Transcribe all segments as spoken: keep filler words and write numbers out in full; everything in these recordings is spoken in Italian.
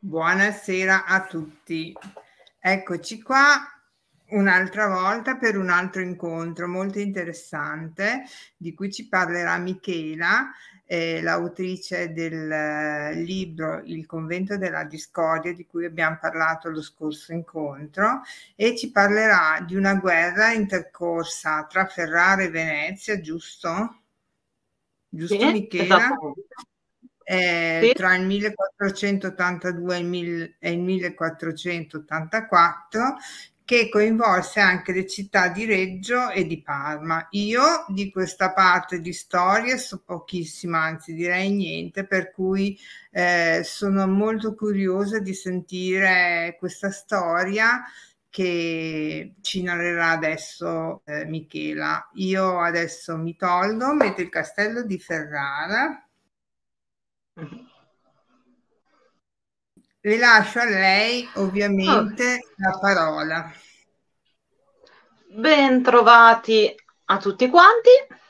Buonasera a tutti. Eccoci qua un'altra volta per un altro incontro molto interessante di cui ci parlerà Michela, eh, l'autrice del eh, libro Il convento della discordia, di cui abbiamo parlato lo scorso incontro, e ci parlerà di una guerra intercorsa tra Ferrara e Venezia, giusto? Giusto, Sì, Michela? esattamente. Eh, Sì. tra il millequattrocentottantadue e il, mil- e il millequattrocentottantaquattro, che coinvolse anche le città di Reggio e di Parma. Io di questa parte di storia so pochissima, anzi direi niente, per cui eh, sono molto curiosa di sentire questa storia che ci narrerà adesso eh, Michela. Io adesso mi tolgo, metto il castello di Ferrara. Le lascio a lei ovviamente Oh. la parola. Ben trovati a tutti quanti.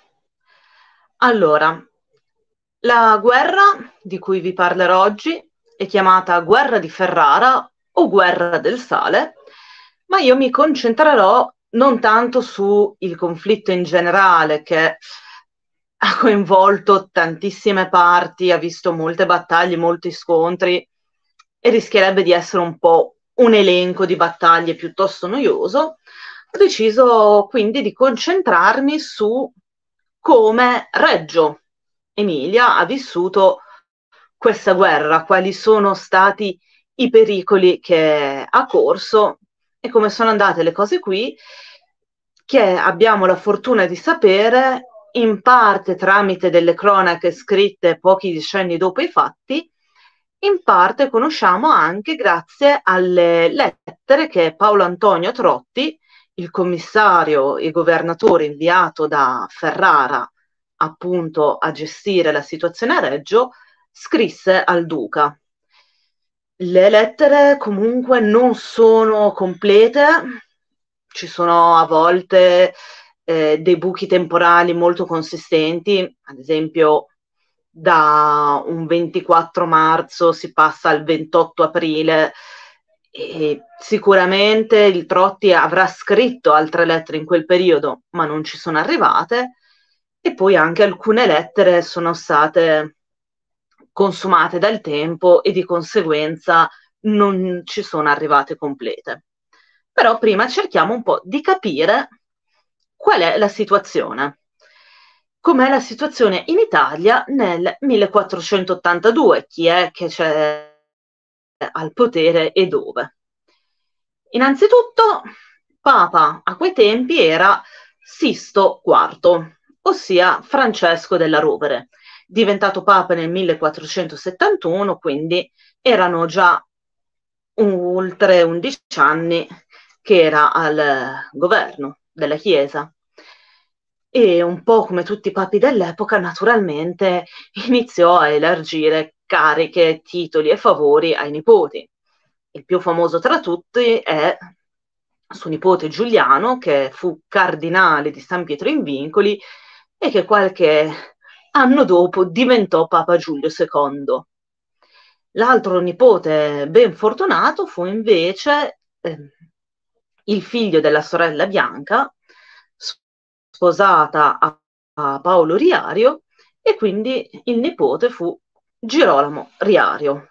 Allora, la guerra di cui vi parlerò oggi è chiamata Guerra di Ferrara o Guerra del Sale, ma io mi concentrerò non tanto sul conflitto in generale, che ha coinvolto tantissime parti, ha visto molte battaglie, molti scontri, e rischierebbe di essere un po' un elenco di battaglie piuttosto noioso. Ho deciso quindi di concentrarmi su come Reggio Emilia ha vissuto questa guerra, quali sono stati i pericoli che ha corso e come sono andate le cose qui, che abbiamo la fortuna di sapere in parte tramite delle cronache scritte pochi decenni dopo i fatti, in parte conosciamo anche grazie alle lettere che Paolo Antonio Trotti, il commissario e governatore inviato da Ferrara appunto a gestire la situazione a Reggio, scrisse al duca. Le lettere comunque non sono complete, ci sono a volte eh, dei buchi temporali molto consistenti, ad esempio da un ventiquattro marzo si passa al ventotto aprile, e sicuramente il Trotti avrà scritto altre lettere in quel periodo, ma non ci sono arrivate, e poi anche alcune lettere sono state consumate dal tempo e di conseguenza non ci sono arrivate complete. Però prima cerchiamo un po' di capire qual è la situazione. Com'è la situazione in Italia nel millequattrocentottantadue? Chi è che c'è al potere e dove? Innanzitutto, Papa a quei tempi era Sisto quarto, ossia Francesco della Rovere, diventato Papa nel millequattrocentosettantuno, quindi erano già oltre undici anni che era al governo della Chiesa. E un po' come tutti i papi dell'epoca, naturalmente iniziò a elargire cariche, titoli e favori ai nipoti. Il più famoso tra tutti è suo nipote Giuliano, che fu cardinale di San Pietro in Vincoli e che qualche anno dopo diventò Papa Giulio secondo. L'altro nipote ben fortunato fu invece eh, il figlio della sorella Bianca, sposata a, a Paolo Riario, e quindi il nipote fu Girolamo Riario.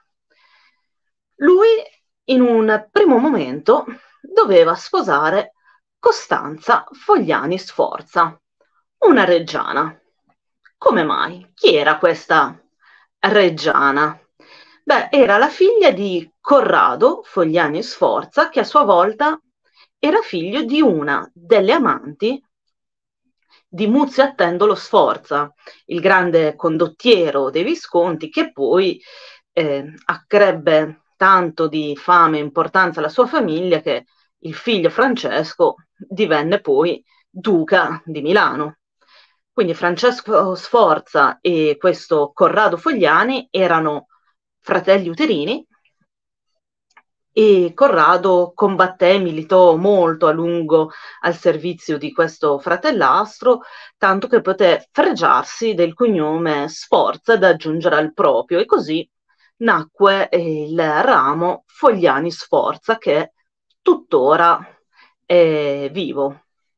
Lui, in un primo momento, doveva sposare Costanza Fogliani Sforza, una reggiana. Come mai? Chi era questa reggiana? Beh, era la figlia di Corrado Fogliani Sforza, che a sua volta era figlio di una delle amanti di Muzio Attendolo Sforza, il grande condottiero dei Visconti, che poi eh, accrebbe tanto di fame e importanza alla sua famiglia che il figlio Francesco divenne poi duca di Milano. Quindi Francesco Sforza e questo Corrado Fogliani erano fratelli uterini, e Corrado combatté e militò molto a lungo al servizio di questo fratellastro, tanto che poté fregiarsi del cognome Sforza da aggiungere al proprio, e così nacque il ramo Fogliani Sforza, che tuttora è vivo.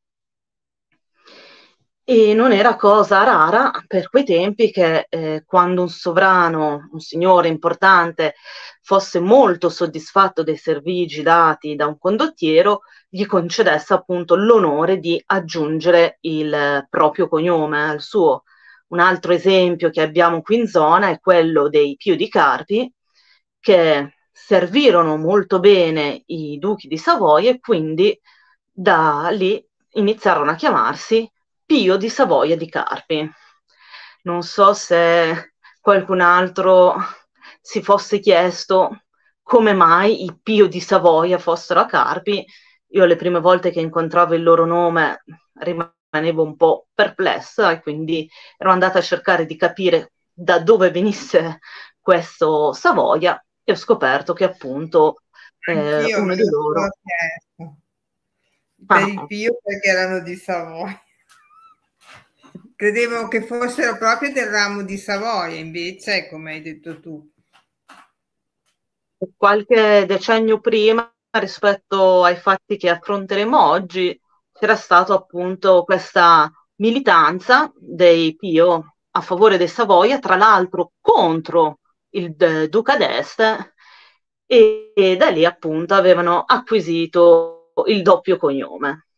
E non era cosa rara per quei tempi che eh, quando un sovrano, un signore importante, fosse molto soddisfatto dei servigi dati da un condottiero, gli concedesse appunto l'onore di aggiungere il proprio cognome al suo. Un altro esempio che abbiamo qui in zona è quello dei Pio di Carpi, che servirono molto bene i duchi di Savoia e quindi da lì iniziarono a chiamarsi Pio di Savoia di Carpi. Non so se qualcun altro si fosse chiesto come mai i Pio di Savoia fossero a Carpi. Io le prime volte che incontravo il loro nome rimanevo un po' perplessa e quindi ero andata a cercare di capire da dove venisse questo Savoia e ho scoperto che appunto eh, uno di loro... Per ah, il Pio perché erano di Savoia. Credevo che fossero proprio del ramo di Savoia, invece, come hai detto tu. Qualche decennio prima, rispetto ai fatti che affronteremo oggi, c'era stata appunto questa militanza dei Pio a favore dei Savoia, tra l'altro contro il Duca d'Este, e, e da lì appunto avevano acquisito il doppio cognome.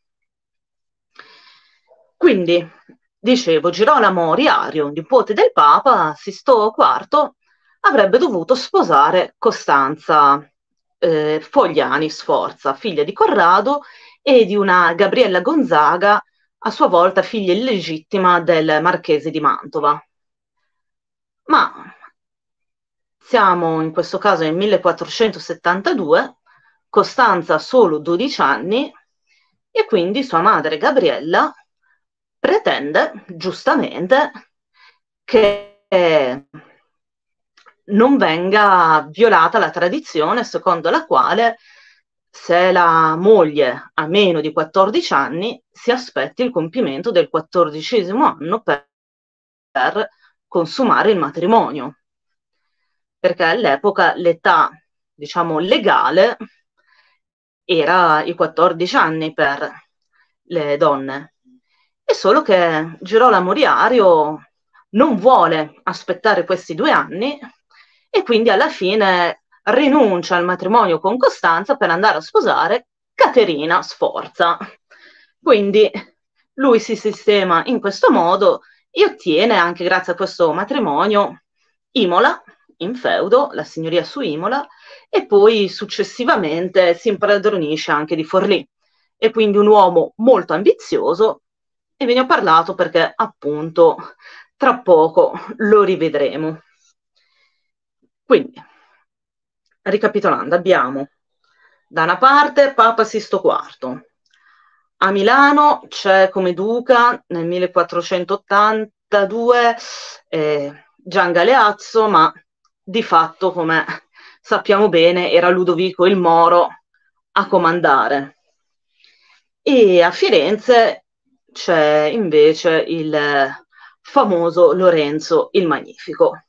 Quindi, dicevo, Girolamo Riario, nipote del Papa, Sisto quarto, avrebbe dovuto sposare Costanza eh, Fogliani Sforza, figlia di Corrado e di una Gabriella Gonzaga, a sua volta figlia illegittima del marchese di Mantova. Ma siamo in questo caso nel millequattrocentosettantadue, Costanza ha solo dodici anni e quindi sua madre Gabriella pretende giustamente che non venga violata la tradizione secondo la quale se la moglie ha meno di quattordici anni si aspetti il compimento del quattordicesimo anno per, per consumare il matrimonio, perché all'epoca l'età, diciamo, legale era i quattordici anni per le donne. È solo che Girolamo Riario non vuole aspettare questi due anni e quindi alla fine rinuncia al matrimonio con Costanza per andare a sposare Caterina Sforza. Quindi lui si sistema in questo modo e ottiene, anche grazie a questo matrimonio, Imola in feudo, la signoria su Imola, e poi successivamente si impadronisce anche di Forlì. È quindi un uomo molto ambizioso e ve ne ho parlato perché appunto tra poco lo rivedremo. Quindi, ricapitolando, abbiamo da una parte Papa Sisto quarto, a Milano c'è come duca nel millequattrocentottantadue eh, Gian Galeazzo, ma di fatto, come sappiamo bene, era Ludovico il Moro a comandare. E a Firenze c'è invece il famoso Lorenzo il Magnifico.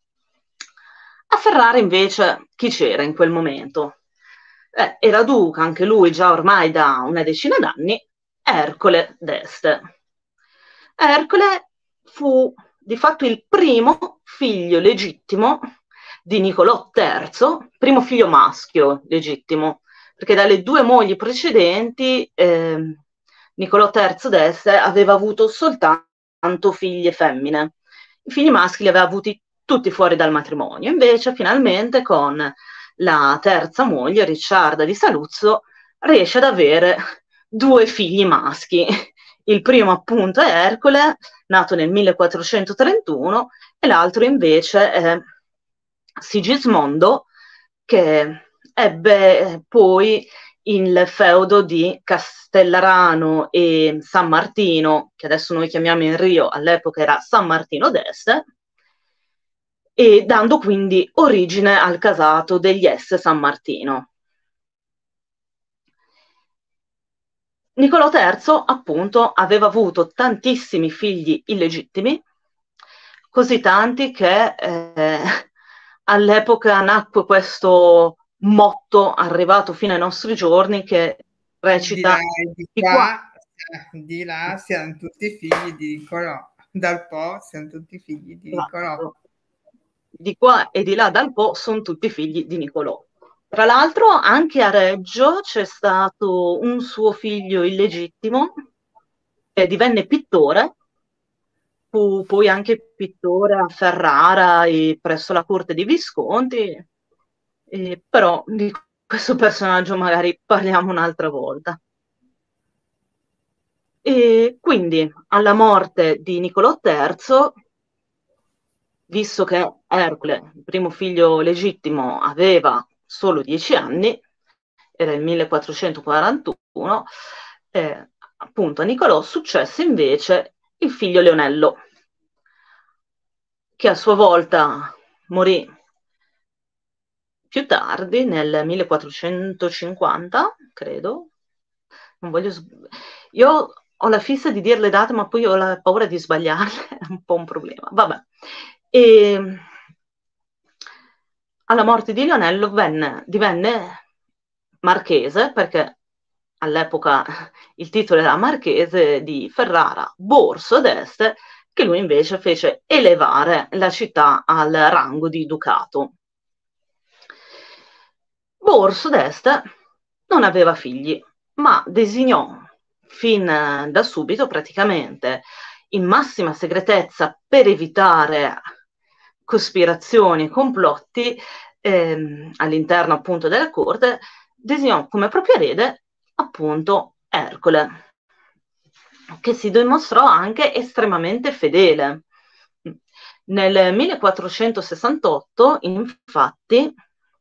A Ferrara invece chi c'era in quel momento? Eh, era duca, anche lui già ormai da una decina d'anni, Ercole d'Este. Ercole fu di fatto il primo figlio legittimo di Nicolò terzo, primo figlio maschio legittimo, perché dalle due mogli precedenti eh, Nicolò terzo d'Este aveva avuto soltanto figlie femmine. I figli maschi li aveva avuti tutti fuori dal matrimonio. Invece, finalmente, con la terza moglie, Ricciarda di Saluzzo, riesce ad avere due figli maschi. Il primo, appunto, è Ercole, nato nel millequattrocentotrentuno, e l'altro, invece, è Sigismondo, che ebbe poi il feudo di Castellarano e San Martino, che adesso noi chiamiamo in Rio, all'epoca era San Martino d'Este, e dando quindi origine al casato degli S San Martino. Nicolò terzo, appunto, aveva avuto tantissimi figli illegittimi, così tanti che eh, all'epoca nacque questo motto arrivato fino ai nostri giorni che recita: di là e di di qua, qua, di là siamo tutti figli di Niccolò, dal Po siamo tutti figli di Niccolò. Di qua e di là dal Po sono tutti figli di Niccolò. Tra l'altro anche a Reggio c'è stato un suo figlio illegittimo che divenne pittore, fu poi anche pittore a Ferrara e presso la corte dei Visconti, eh, però di questo personaggio magari parliamo un'altra volta. E quindi alla morte di Niccolò terzo, visto che Ercole, il primo figlio legittimo, aveva solo dieci anni, era il millequattrocentoquarantuno, eh, appunto a Niccolò successe invece il figlio Leonello, che a sua volta morì più tardi, nel millequattrocentocinquanta, credo. Non voglio sb- Io ho la fissa di dire le date, ma poi ho la paura di sbagliarle, è un po' un problema. Vabbè. E alla morte di Leonello venne, divenne marchese, perché all'epoca il titolo era marchese di Ferrara Borso d'Este, che lui invece fece elevare la città al rango di ducato. Borso d'Este non aveva figli, ma designò fin da subito, praticamente in massima segretezza per evitare cospirazioni, complotti ehm, all'interno appunto della corte, designò come proprio erede appunto Ercole, che si dimostrò anche estremamente fedele. Nel millequattrocentosessantotto, infatti,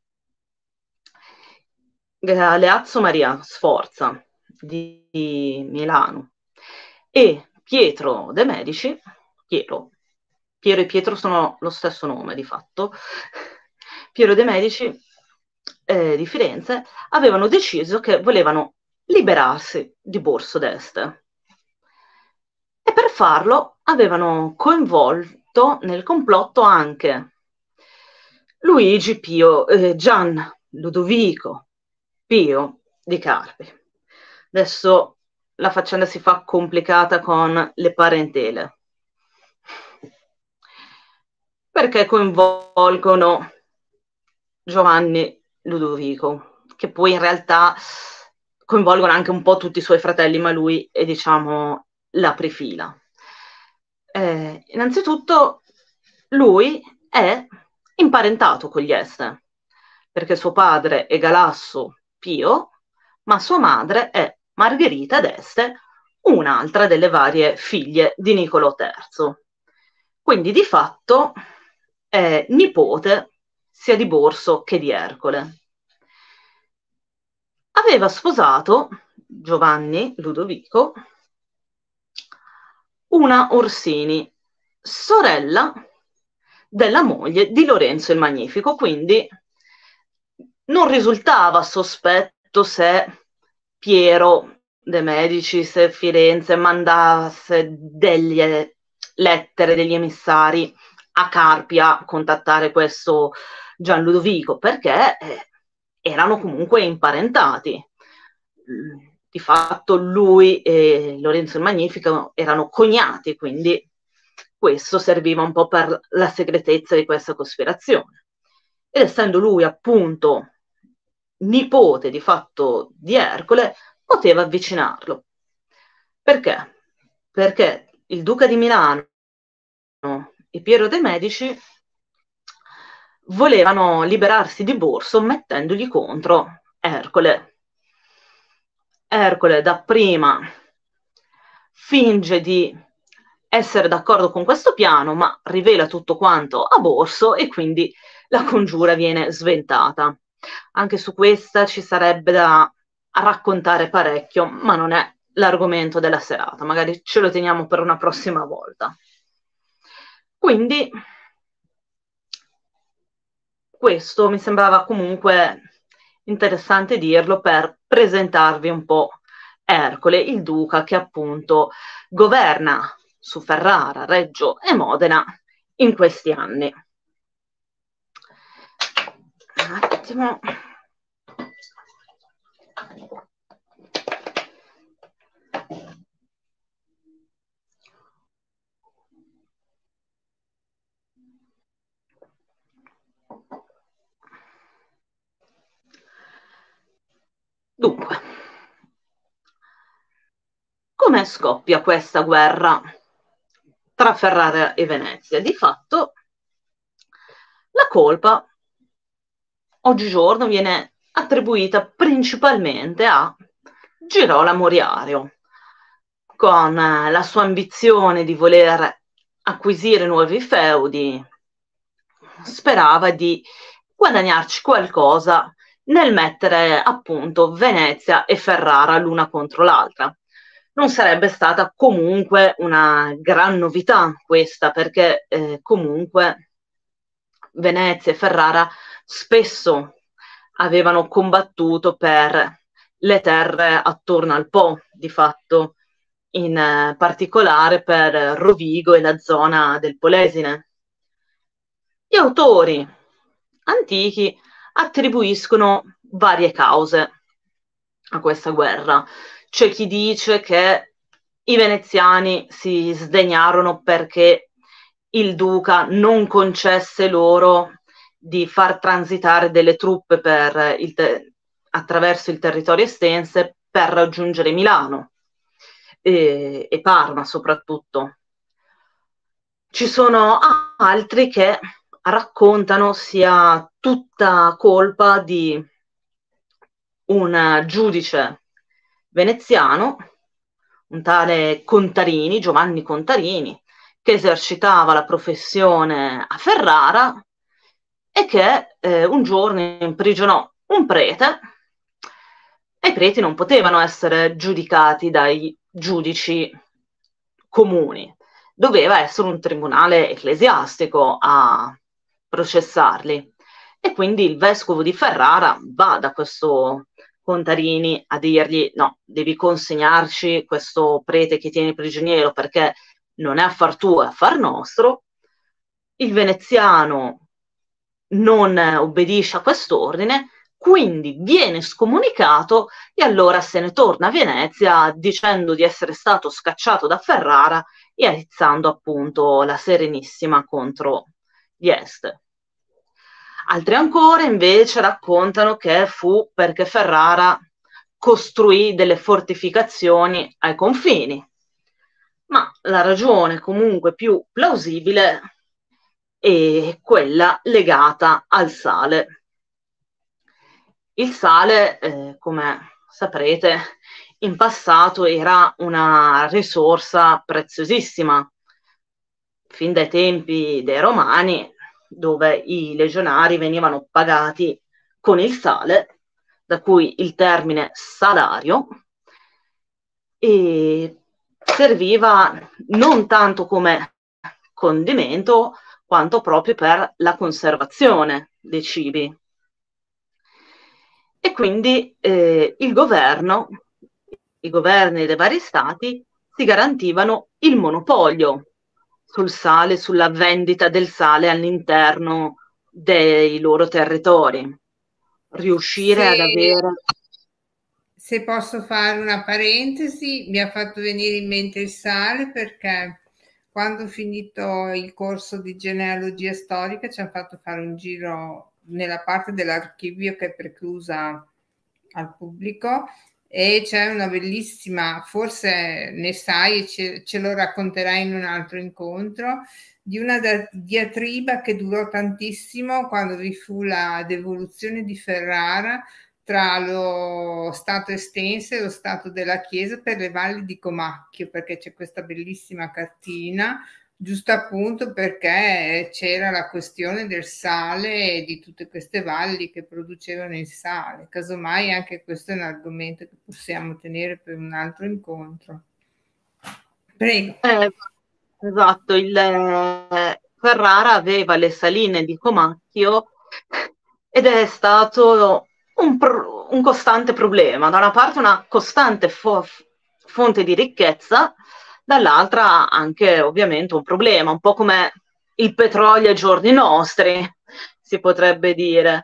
Galeazzo Maria Sforza di Milano e Pietro de' Medici, Piero, Piero e Pietro sono lo stesso nome di fatto, Piero de' Medici eh, di Firenze, avevano deciso che volevano liberarsi di Borso d'Este e per farlo avevano coinvolto nel complotto anche Luigi Pio, eh, Gian Ludovico Pio di Carpi. Adesso la faccenda si fa complicata con le parentele, perché coinvolgono Giovanni Ludovico, che poi in realtà coinvolgono anche un po' tutti i suoi fratelli, ma lui è, diciamo, l'aprifila. Eh, innanzitutto, lui è imparentato con gli Este, perché suo padre è Galasso Pio, ma sua madre è Margherita d'Este, un'altra delle varie figlie di Niccolò terzo. Quindi di fatto è nipote sia di Borso che di Ercole. Aveva sposato Giovanni Ludovico una Orsini, sorella della moglie di Lorenzo il Magnifico, quindi non risultava sospetto se Piero de' Medici, se Firenze mandasse delle lettere, degli emissari a Carpia a contattare questo Gian Ludovico, perché eh, erano comunque imparentati. Di fatto lui e Lorenzo il Magnifico erano cognati, quindi questo serviva un po' per la segretezza di questa cospirazione. Ed essendo lui appunto nipote di fatto di Ercole, poteva avvicinarlo. Perché? Perché il duca di Milano e Piero de' Medici volevano liberarsi di Borso mettendogli contro Ercole. Ercole dapprima finge di essere d'accordo con questo piano, ma rivela tutto quanto a Borso e quindi la congiura viene sventata. Anche su questa ci sarebbe da raccontare parecchio, ma non è l'argomento della serata, magari ce lo teniamo per una prossima volta. Quindi questo mi sembrava comunque interessante dirlo per presentarvi un po' Ercole, il duca che appunto governa su Ferrara, Reggio e Modena in questi anni. Un attimo. Dunque, come scoppia questa guerra tra Ferrara e Venezia? Di fatto la colpa oggigiorno viene attribuita principalmente a Girolamo Riario, con la sua ambizione di voler acquisire nuovi feudi, sperava di guadagnarci qualcosa nel mettere appunto Venezia e Ferrara l'una contro l'altra. Non sarebbe stata comunque una gran novità questa, perché eh, comunque Venezia e Ferrara spesso avevano combattuto per le terre attorno al Po, di fatto, in eh, particolare per Rovigo e la zona del Polesine. Gli autori antichi attribuiscono varie cause a questa guerra. C'è chi dice che i veneziani si sdegnarono perché il duca non concesse loro di far transitare delle truppe per il te- attraverso il territorio estense per raggiungere Milano e, e Parma soprattutto. Ci sono altri che raccontano sia tutta colpa di un giudice veneziano, un tale Contarini, Giovanni Contarini, che esercitava la professione a Ferrara e che eh, un giorno imprigionò un prete, e i preti non potevano essere giudicati dai giudici comuni, doveva essere un tribunale ecclesiastico a processarli. E quindi il vescovo di Ferrara va da questo Contarini a dirgli: no, devi consegnarci questo prete che tieni prigioniero perché non è affar tuo, è affar nostro. Il veneziano non obbedisce a quest'ordine, quindi viene scomunicato e allora se ne torna a Venezia dicendo di essere stato scacciato da Ferrara e aizzando appunto la Serenissima contro gli Este. Altri ancora invece raccontano che fu perché Ferrara costruì delle fortificazioni ai confini, ma la ragione comunque più plausibile è quella legata al sale. Il sale, eh, come saprete, in passato era una risorsa preziosissima, fin dai tempi dei Romani, dove i legionari venivano pagati con il sale, da cui il termine salario, e serviva non tanto come condimento quanto proprio per la conservazione dei cibi. E quindi eh, il governo, i governi dei vari stati si garantivano il monopolio sul sale, sulla vendita del sale all'interno dei loro territori. Riuscire Se, ad avere... se posso fare una parentesi, mi ha fatto venire in mente il sale perché quando ho finito il corso di genealogia storica ci hanno fatto fare un giro nella parte dell'archivio che è preclusa al pubblico e c'è una bellissima, forse ne sai e ce, ce lo racconterai in un altro incontro, di una diatriba che durò tantissimo quando vi fu la devoluzione di Ferrara tra lo stato estense e lo stato della Chiesa per le valli di Comacchio, perché c'è questa bellissima cartina, giusto appunto perché c'era la questione del sale e di tutte queste valli che producevano il sale. Casomai anche questo è un argomento che possiamo tenere per un altro incontro. Prego. Eh, esatto, il eh, Ferrara aveva le saline di Comacchio ed è stato un, pro- un costante problema. Da una parte una costante fo- fonte di ricchezza, dall'altra anche ovviamente un problema, un po' come il petrolio ai giorni nostri, si potrebbe dire.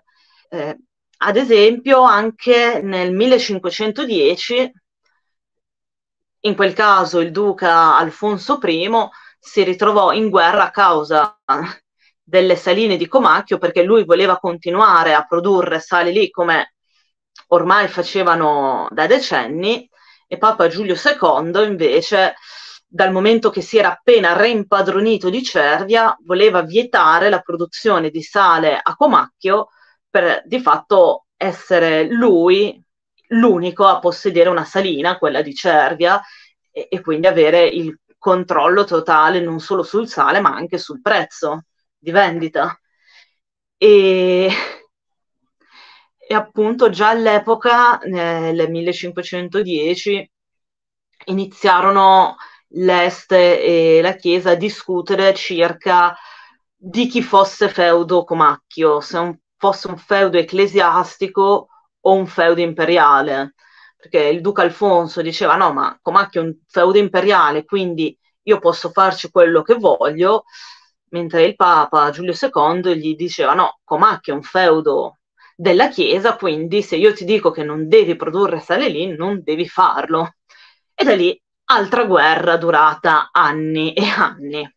Eh, ad esempio, anche nel millecinquecentodieci, in quel caso il duca Alfonso primo si ritrovò in guerra a causa delle saline di Comacchio, perché lui voleva continuare a produrre sale lì come ormai facevano da decenni, e Papa Giulio secondo invece, dal momento che si era appena reimpadronito di Cervia, voleva vietare la produzione di sale a Comacchio per di fatto essere lui l'unico a possedere una salina, quella di Cervia, e, e quindi avere il controllo totale non solo sul sale ma anche sul prezzo di vendita. E, e appunto già all'epoca, nel millecinquecentodieci, iniziarono l'Est e la Chiesa a discutere circa di chi fosse feudo Comacchio, se un, fosse un feudo ecclesiastico o un feudo imperiale, perché il duca Alfonso diceva no, ma Comacchio è un feudo imperiale, quindi io posso farci quello che voglio, mentre il Papa Giulio secondo gli diceva no, Comacchio è un feudo della Chiesa, quindi se io ti dico che non devi produrre sale lì, non devi farlo. E da lì altra guerra durata anni e anni.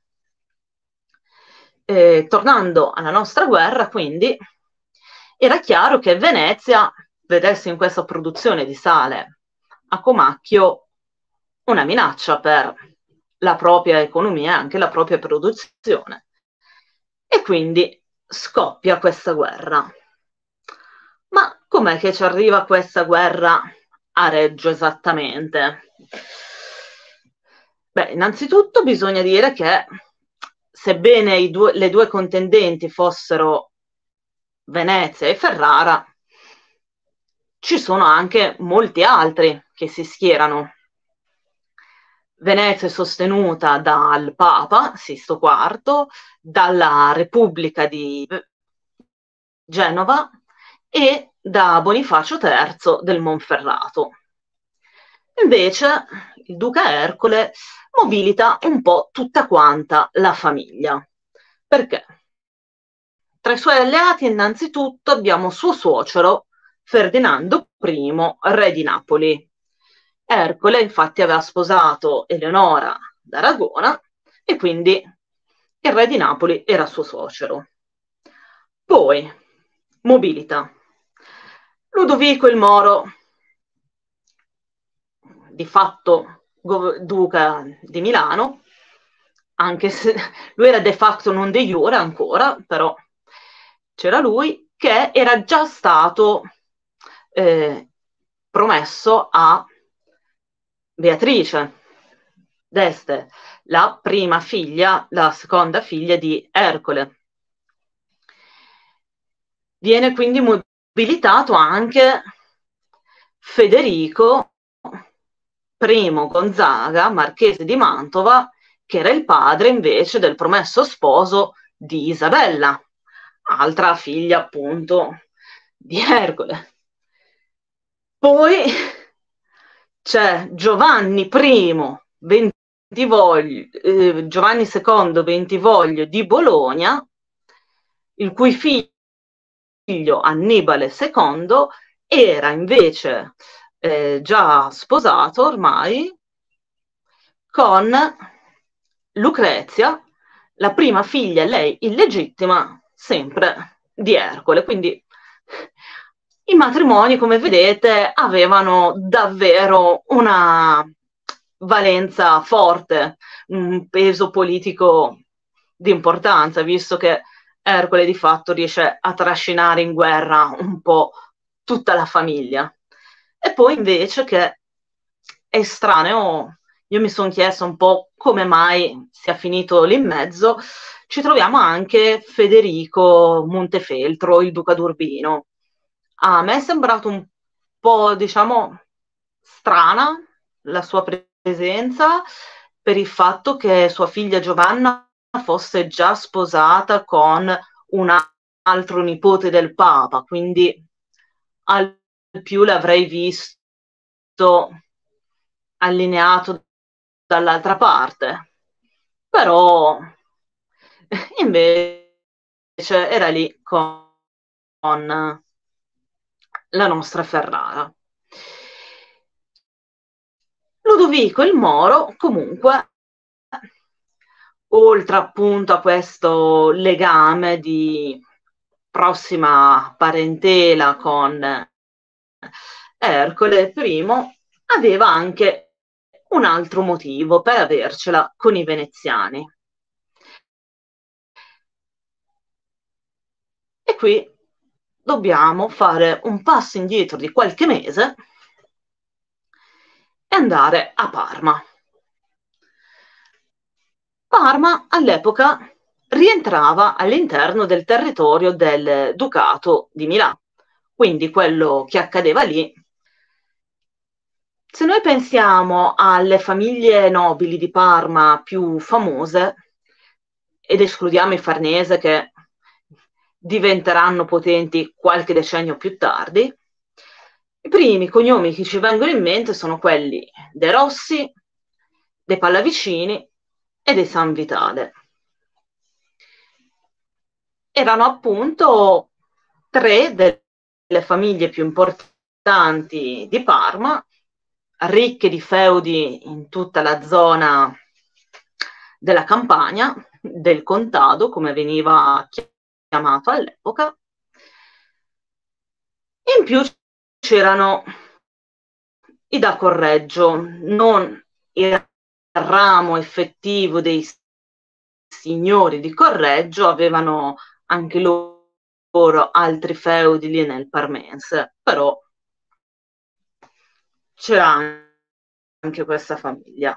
Eh, tornando alla nostra guerra, quindi, era chiaro che Venezia vedesse in questa produzione di sale a Comacchio una minaccia per la propria economia e anche la propria produzione. E quindi scoppia questa guerra. Ma com'è che ci arriva questa guerra a Reggio esattamente? Beh, innanzitutto bisogna dire che sebbene i due, le due contendenti fossero Venezia e Ferrara, ci sono anche molti altri che si schierano. Venezia è sostenuta dal Papa Sisto quarto, dalla Repubblica di Genova e da Bonifacio terzo del Monferrato. Invece il duca Ercole mobilita un po' tutta quanta la famiglia. Perché? Tra i suoi alleati innanzitutto abbiamo suo suocero Ferdinando primo, re di Napoli. Ercole infatti aveva sposato Eleonora d'Aragona e quindi il re di Napoli era suo suocero. Poi mobilita Ludovico il Moro, di fatto duca di Milano, anche se lui era de facto non de jure ancora, però c'era lui, che era già stato eh, promesso a Beatrice d'Este, la prima figlia, la seconda figlia di Ercole. Viene quindi mobilitato anche Federico primo Gonzaga, marchese di Mantova, che era il padre invece del promesso sposo di Isabella, altra figlia appunto di Ercole. Poi c'è Giovanni primo Bentivoglio, eh, Giovanni secondo Bentivoglio di Bologna, il cui figlio Annibale secondo era invece eh, già sposato ormai con Lucrezia, la prima figlia, lei illegittima, sempre di Ercole. Quindi i matrimoni, come vedete, avevano davvero una valenza forte, un peso politico di importanza, visto che Ercole di fatto riesce a trascinare in guerra un po' tutta la famiglia. E poi invece, che è estraneo, io mi sono chiesto un po' come mai sia finito lì in mezzo, ci troviamo anche Federico Montefeltro, il duca d'Urbino. A me è sembrato un po', diciamo, strana la sua presenza, per il fatto che sua figlia Giovanna fosse già sposata con un altro nipote del Papa, quindi al più l'avrei visto allineato dall'altra parte, però invece era lì con, con la nostra Ferrara. Ludovico il Moro, comunque, oltre appunto a questo legame di prossima parentela con Ercole I, aveva anche un altro motivo per avercela con i veneziani. E qui dobbiamo fare un passo indietro di qualche mese e andare a Parma. Parma all'epoca rientrava all'interno del territorio del Ducato di Milano, quindi quello che accadeva lì. Se noi pensiamo alle famiglie nobili di Parma più famose, ed escludiamo i Farnese che diventeranno potenti qualche decennio più tardi, i primi cognomi che ci vengono in mente sono quelli dei Rossi, dei Pallavicini e dei San Vitale. Erano appunto tre delle famiglie più importanti di Parma, ricche di feudi in tutta la zona della Campania, del Contado, come veniva chiamato all'epoca. In più c'erano i da Correggio, non il ramo effettivo dei signori di Correggio, avevano anche loro altri feudi lì nel Parmense, però c'era anche questa famiglia.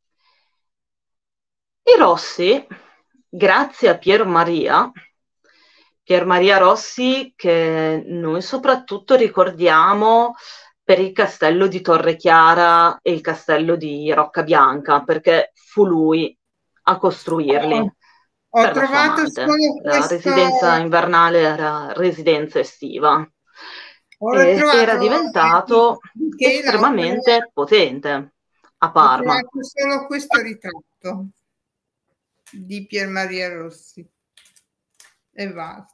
I Rossi, grazie a Pier Maria, Pier Maria Rossi, che noi soprattutto ricordiamo per il castello di Torrechiara e il castello di Roccabianca, perché fu lui a costruirli. Oh, ho per la sua trovato amante. solo La questo. residenza invernale era residenza estiva. Ho E trovato era diventato Michela, ho trovato, estremamente potente a ho Parma. trovato solo questo ritratto di Pier Maria Rossi e basta.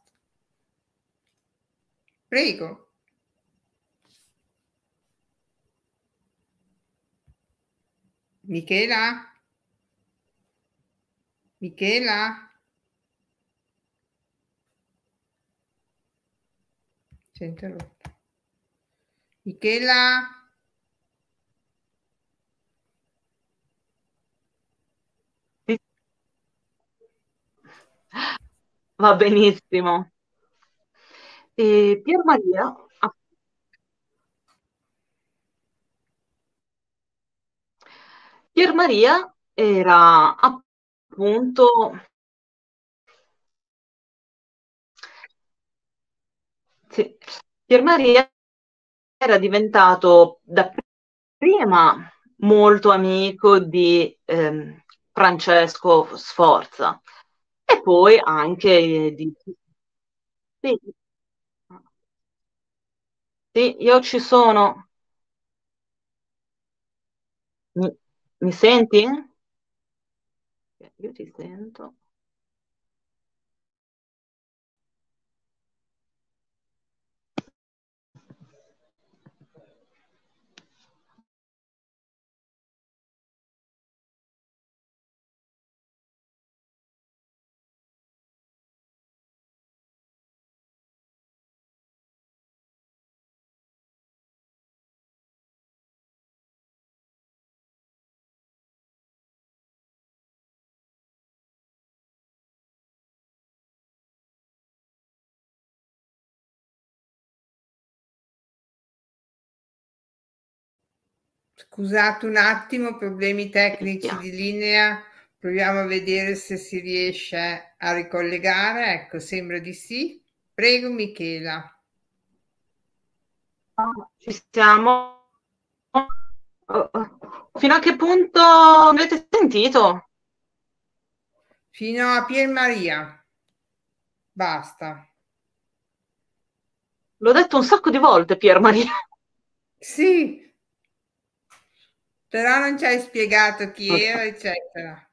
Prego. Michela? Michela? Si è interrotta. Michela? Va benissimo. E Pier Maria, Pier Maria era appunto sì, Pier Maria era diventato da prima molto amico di ehm, Francesco Sforza e poi anche di... Sì, sì, io ci sono. Mi, mi senti? Io ti sento. Scusate un attimo, problemi tecnici Sentiamo. di linea. Proviamo a vedere se si riesce a ricollegare. Ecco, sembra di sì. Prego, Michela. Ci siamo. Fino a che punto avete sentito? Fino a Pier Maria. Basta. L'ho detto un sacco di volte, Pier Maria. Sì, però non ci hai spiegato chi Ok. era, eccetera.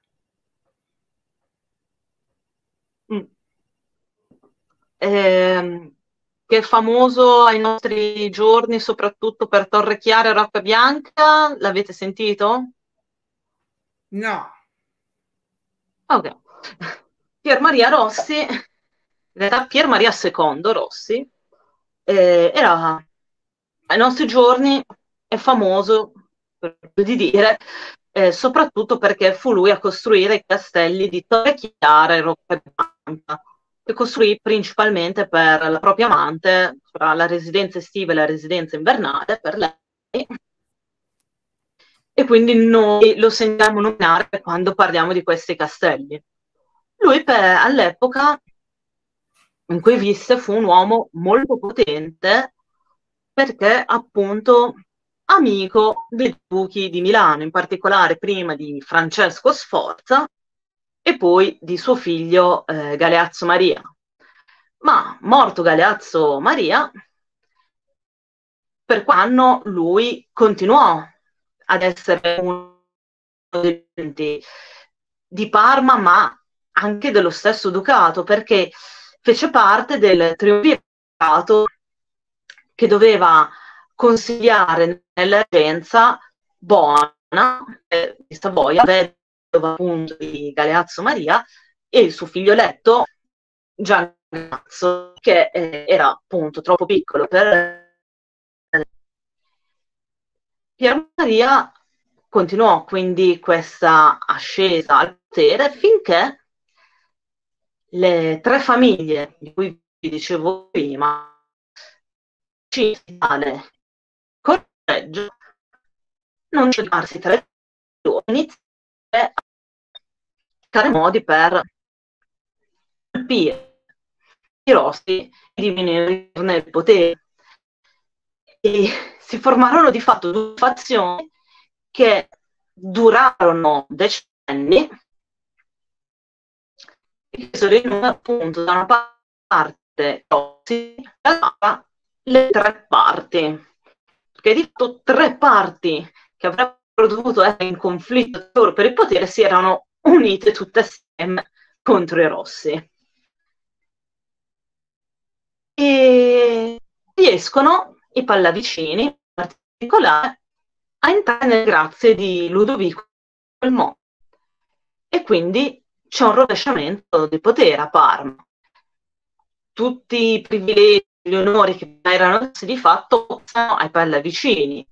Mm. Eh, che è famoso ai nostri giorni, soprattutto per Torre Chiara e Rocca Bianca. L'avete sentito? No. Ok. Pier Maria Rossi, in realtà Pier Maria secondo Rossi, eh, era ai nostri giorni è famoso, per modo di dire, eh, soprattutto perché fu lui a costruire i castelli di Torre Chiara e Rocca Bianca, che costruì principalmente per la propria amante, tra la residenza estiva e la residenza invernale per lei, e quindi noi lo sentiamo nominare quando parliamo di questi castelli. Lui per, all'epoca in cui visse fu un uomo molto potente perché appunto amico dei duchi di Milano, in particolare prima di Francesco Sforza e poi di suo figlio eh, Galeazzo Maria. Ma morto Galeazzo Maria, per quell'anno lui continuò ad essere uno dei presidenti di Parma, ma anche dello stesso ducato, perché fece parte del triumvirato che doveva consigliare nella regenza Bona eh, di Savoia, vedova appunto di Galeazzo Maria, e il suo figlio eletto Gian Galeazzo, che eh, era appunto troppo piccolo per Pier Maria. Continuò quindi questa ascesa al potere finché le tre famiglie di cui vi dicevo prima, Cintale, Correggio, non cercarsi tra le due, iniziare a cercare modi per colpire i Rossi e diminuirne il potere. E si formarono di fatto due fazioni che durarono decenni, che sono in una, appunto, da una parte Rossi, dall'altra le tre parti, che di fatto tre parti che avrebbero dovuto essere in conflitto per il potere si erano unite tutte assieme contro i Rossi. E riescono i Pallavicini, in particolare, a entrare nelle grazie di Ludovico il Mo', e quindi c'è un rovesciamento di potere a Parma. Tutti i privilegi, gli onori che erano di fatto passano ai Pallavicini.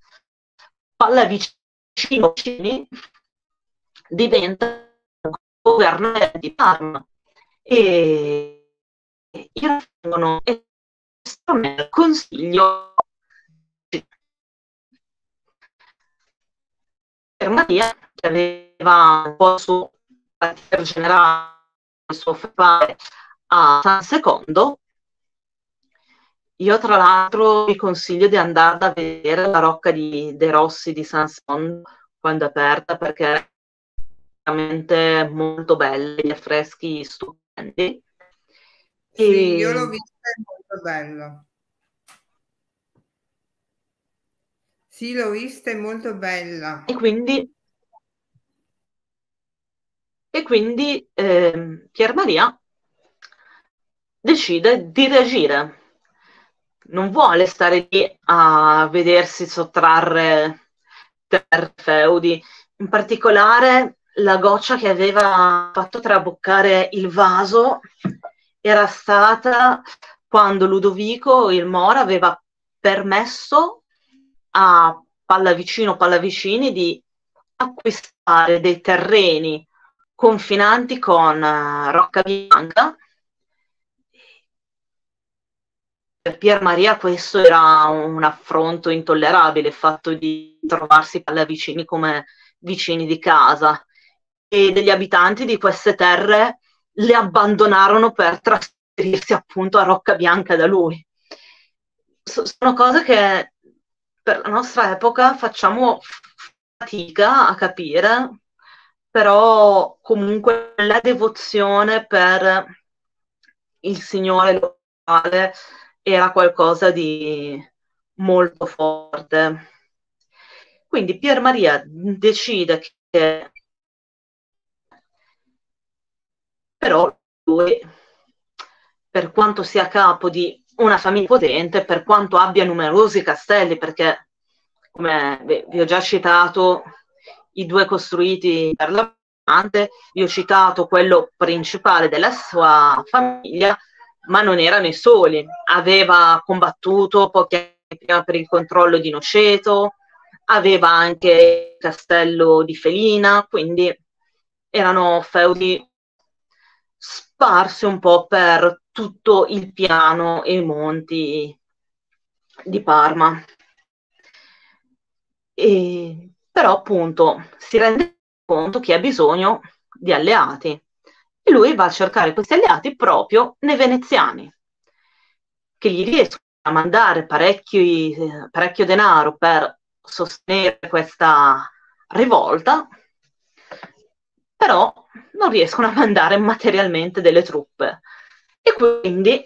Pallavicini diventa governatore di Parma e vengono nel consiglio per Maria, che aveva un po' su quartier generale il suo padre a San Secondo. Io tra l'altro vi consiglio di andare a vedere la Rocca di, dei Rossi di San Secondo quando è aperta, perché è veramente molto bella, gli affreschi stupendi. Sì, e... io l'ho vista, è molto bello. Sì, l'ho vista, è molto bella. E quindi, e quindi eh, Pier Maria decide di reagire. Non vuole stare lì a vedersi sottrarre per feudi. In particolare la goccia che aveva fatto traboccare il vaso era stata quando Ludovico il Mora aveva permesso a Pallavicino Pallavicini di acquistare dei terreni confinanti con uh, Rocca Bianca. Per Pier Maria questo era un affronto intollerabile, il fatto di trovarsi Pallavicini come vicini di casa, e degli abitanti di queste terre le abbandonarono per trasferirsi appunto a Rocca Bianca da lui. Sono cose che per la nostra epoca facciamo fatica a capire, però comunque la devozione per il Signore locale era qualcosa di molto forte. Quindi Pier Maria decide che però lui, per quanto sia capo di una famiglia potente, per quanto abbia numerosi castelli, perché, come vi ho già citato, i due costruiti per l'amante, vi ho citato quello principale della sua famiglia, ma non erano i soli. Aveva combattuto pochi anni prima per il controllo di Noceto, aveva anche il castello di Felina, quindi erano feudi sparsi un po' per tutto il piano e i monti di Parma. E, però appunto si rende conto che ha bisogno di alleati e lui va a cercare questi alleati proprio nei veneziani, che gli riescono a mandare parecchi, parecchio denaro per sostenere questa rivolta, però non riescono a mandare materialmente delle truppe. E quindi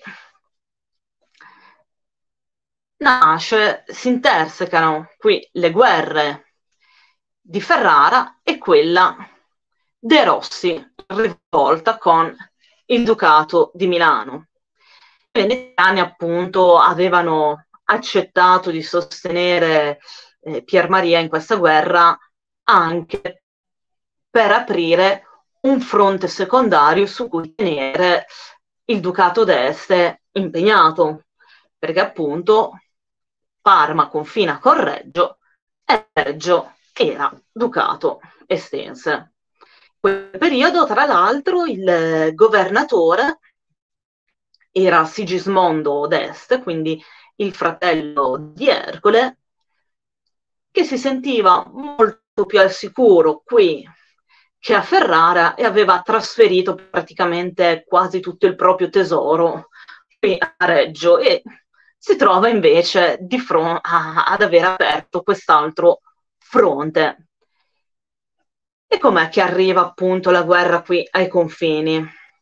nasce, si intersecano qui le guerre di Ferrara e quella dei Rossi, rivolta con il Ducato di Milano. I veneziani appunto avevano accettato di sostenere eh, Pier Maria in questa guerra anche per aprire un fronte secondario su cui tenere il Ducato d'Este impegnato, perché appunto Parma confina con Reggio e Reggio era Ducato estense. In quel periodo, tra l'altro, il governatore era Sigismondo d'Este, quindi il fratello di Ercole, che si sentiva molto più al sicuro qui che a Ferrara e aveva trasferito praticamente quasi tutto il proprio tesoro qui a Reggio e si trova invece di fronte ad aver aperto quest'altro fronte. E com'è che arriva appunto la guerra qui ai confini?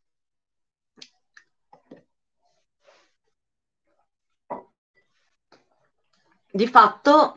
Di fatto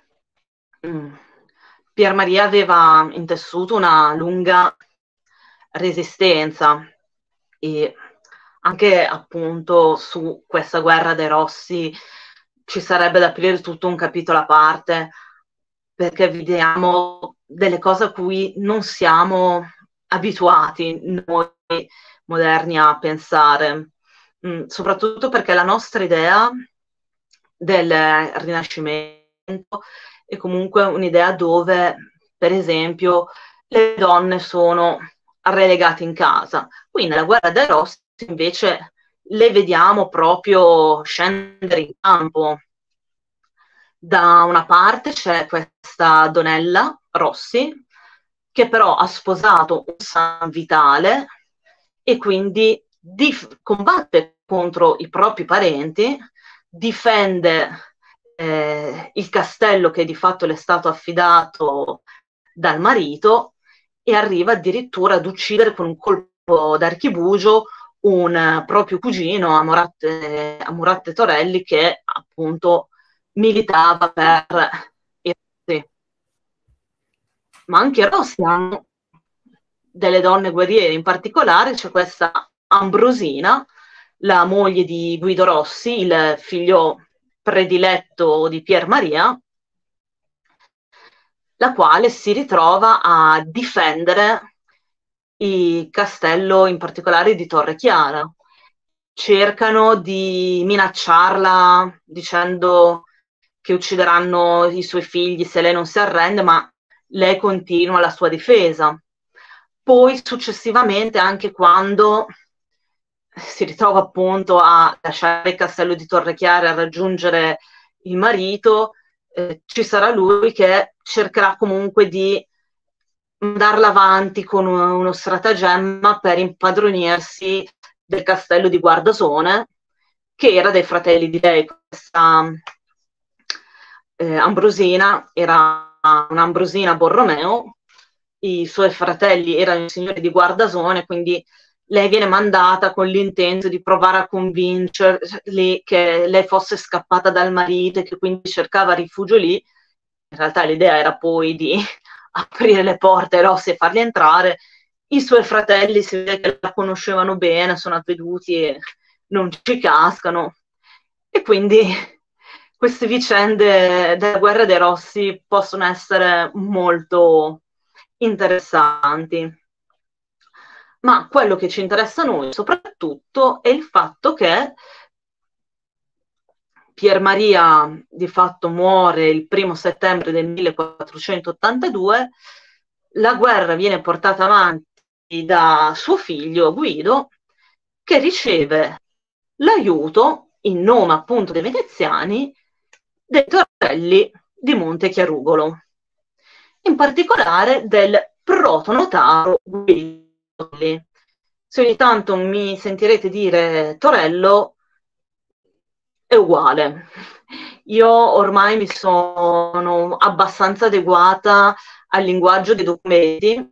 Pier Maria aveva intessuto una lunga resistenza e anche appunto su questa guerra dei Rossi ci sarebbe da aprire tutto un capitolo a parte, perché vediamo delle cose a cui non siamo abituati noi moderni a pensare, mm, soprattutto perché la nostra idea del Rinascimento è comunque un'idea dove, per esempio, le donne sono relegate in casa. Qui nella guerra dei Rossi invece le vediamo proprio scendere in campo. Da una parte c'è questa Donella Rossi, che però ha sposato un San Vitale e quindi dif- combatte contro i propri parenti, difende eh, il castello che di fatto le è stato affidato dal marito e arriva addirittura ad uccidere con un colpo d'archibugio un proprio cugino, Amuratte, Amuratte Torelli, che appunto militava per i Rossi. Ma anche i Rossi hanno delle donne guerriere, in particolare c'è questa Ambrosina, la moglie di Guido Rossi, il figlio prediletto di Pier Maria, la quale si ritrova a difendere il castello, in particolare di Torre Chiara. Cercano di minacciarla dicendo che uccideranno i suoi figli se lei non si arrende, ma lei continua la sua difesa. Poi successivamente, anche quando si ritrova appunto a lasciare il castello di Torrechiara e a raggiungere il marito, eh, ci sarà lui che cercherà comunque di andarla avanti con uno, uno stratagemma per impadronirsi del castello di Guardasone, che era dei fratelli di lei. Questa eh, Ambrosina era un'Ambrosina Borromeo, i suoi fratelli erano i signori di Guardasone, quindi lei viene mandata con l'intento di provare a convincerli che lei fosse scappata dal marito e che quindi cercava rifugio lì. In realtà l'idea era poi di aprire le porte ai Rossi e farli entrare. I suoi fratelli si vede che la conoscevano bene, sono avveduti e non ci cascano E quindi queste vicende della guerra dei Rossi possono essere molto interessanti. Ma quello che ci interessa a noi soprattutto è il fatto che Pier Maria di fatto muore il primo settembre del millequattrocentottantadue, la guerra viene portata avanti da suo figlio Guido, che riceve l'aiuto, in nome appunto dei veneziani, dei torelli di Montechiarugolo, in particolare del protonotaro Guido. Se ogni tanto mi sentirete dire Torello, è uguale. Io ormai mi sono abbastanza adeguata al linguaggio dei documenti,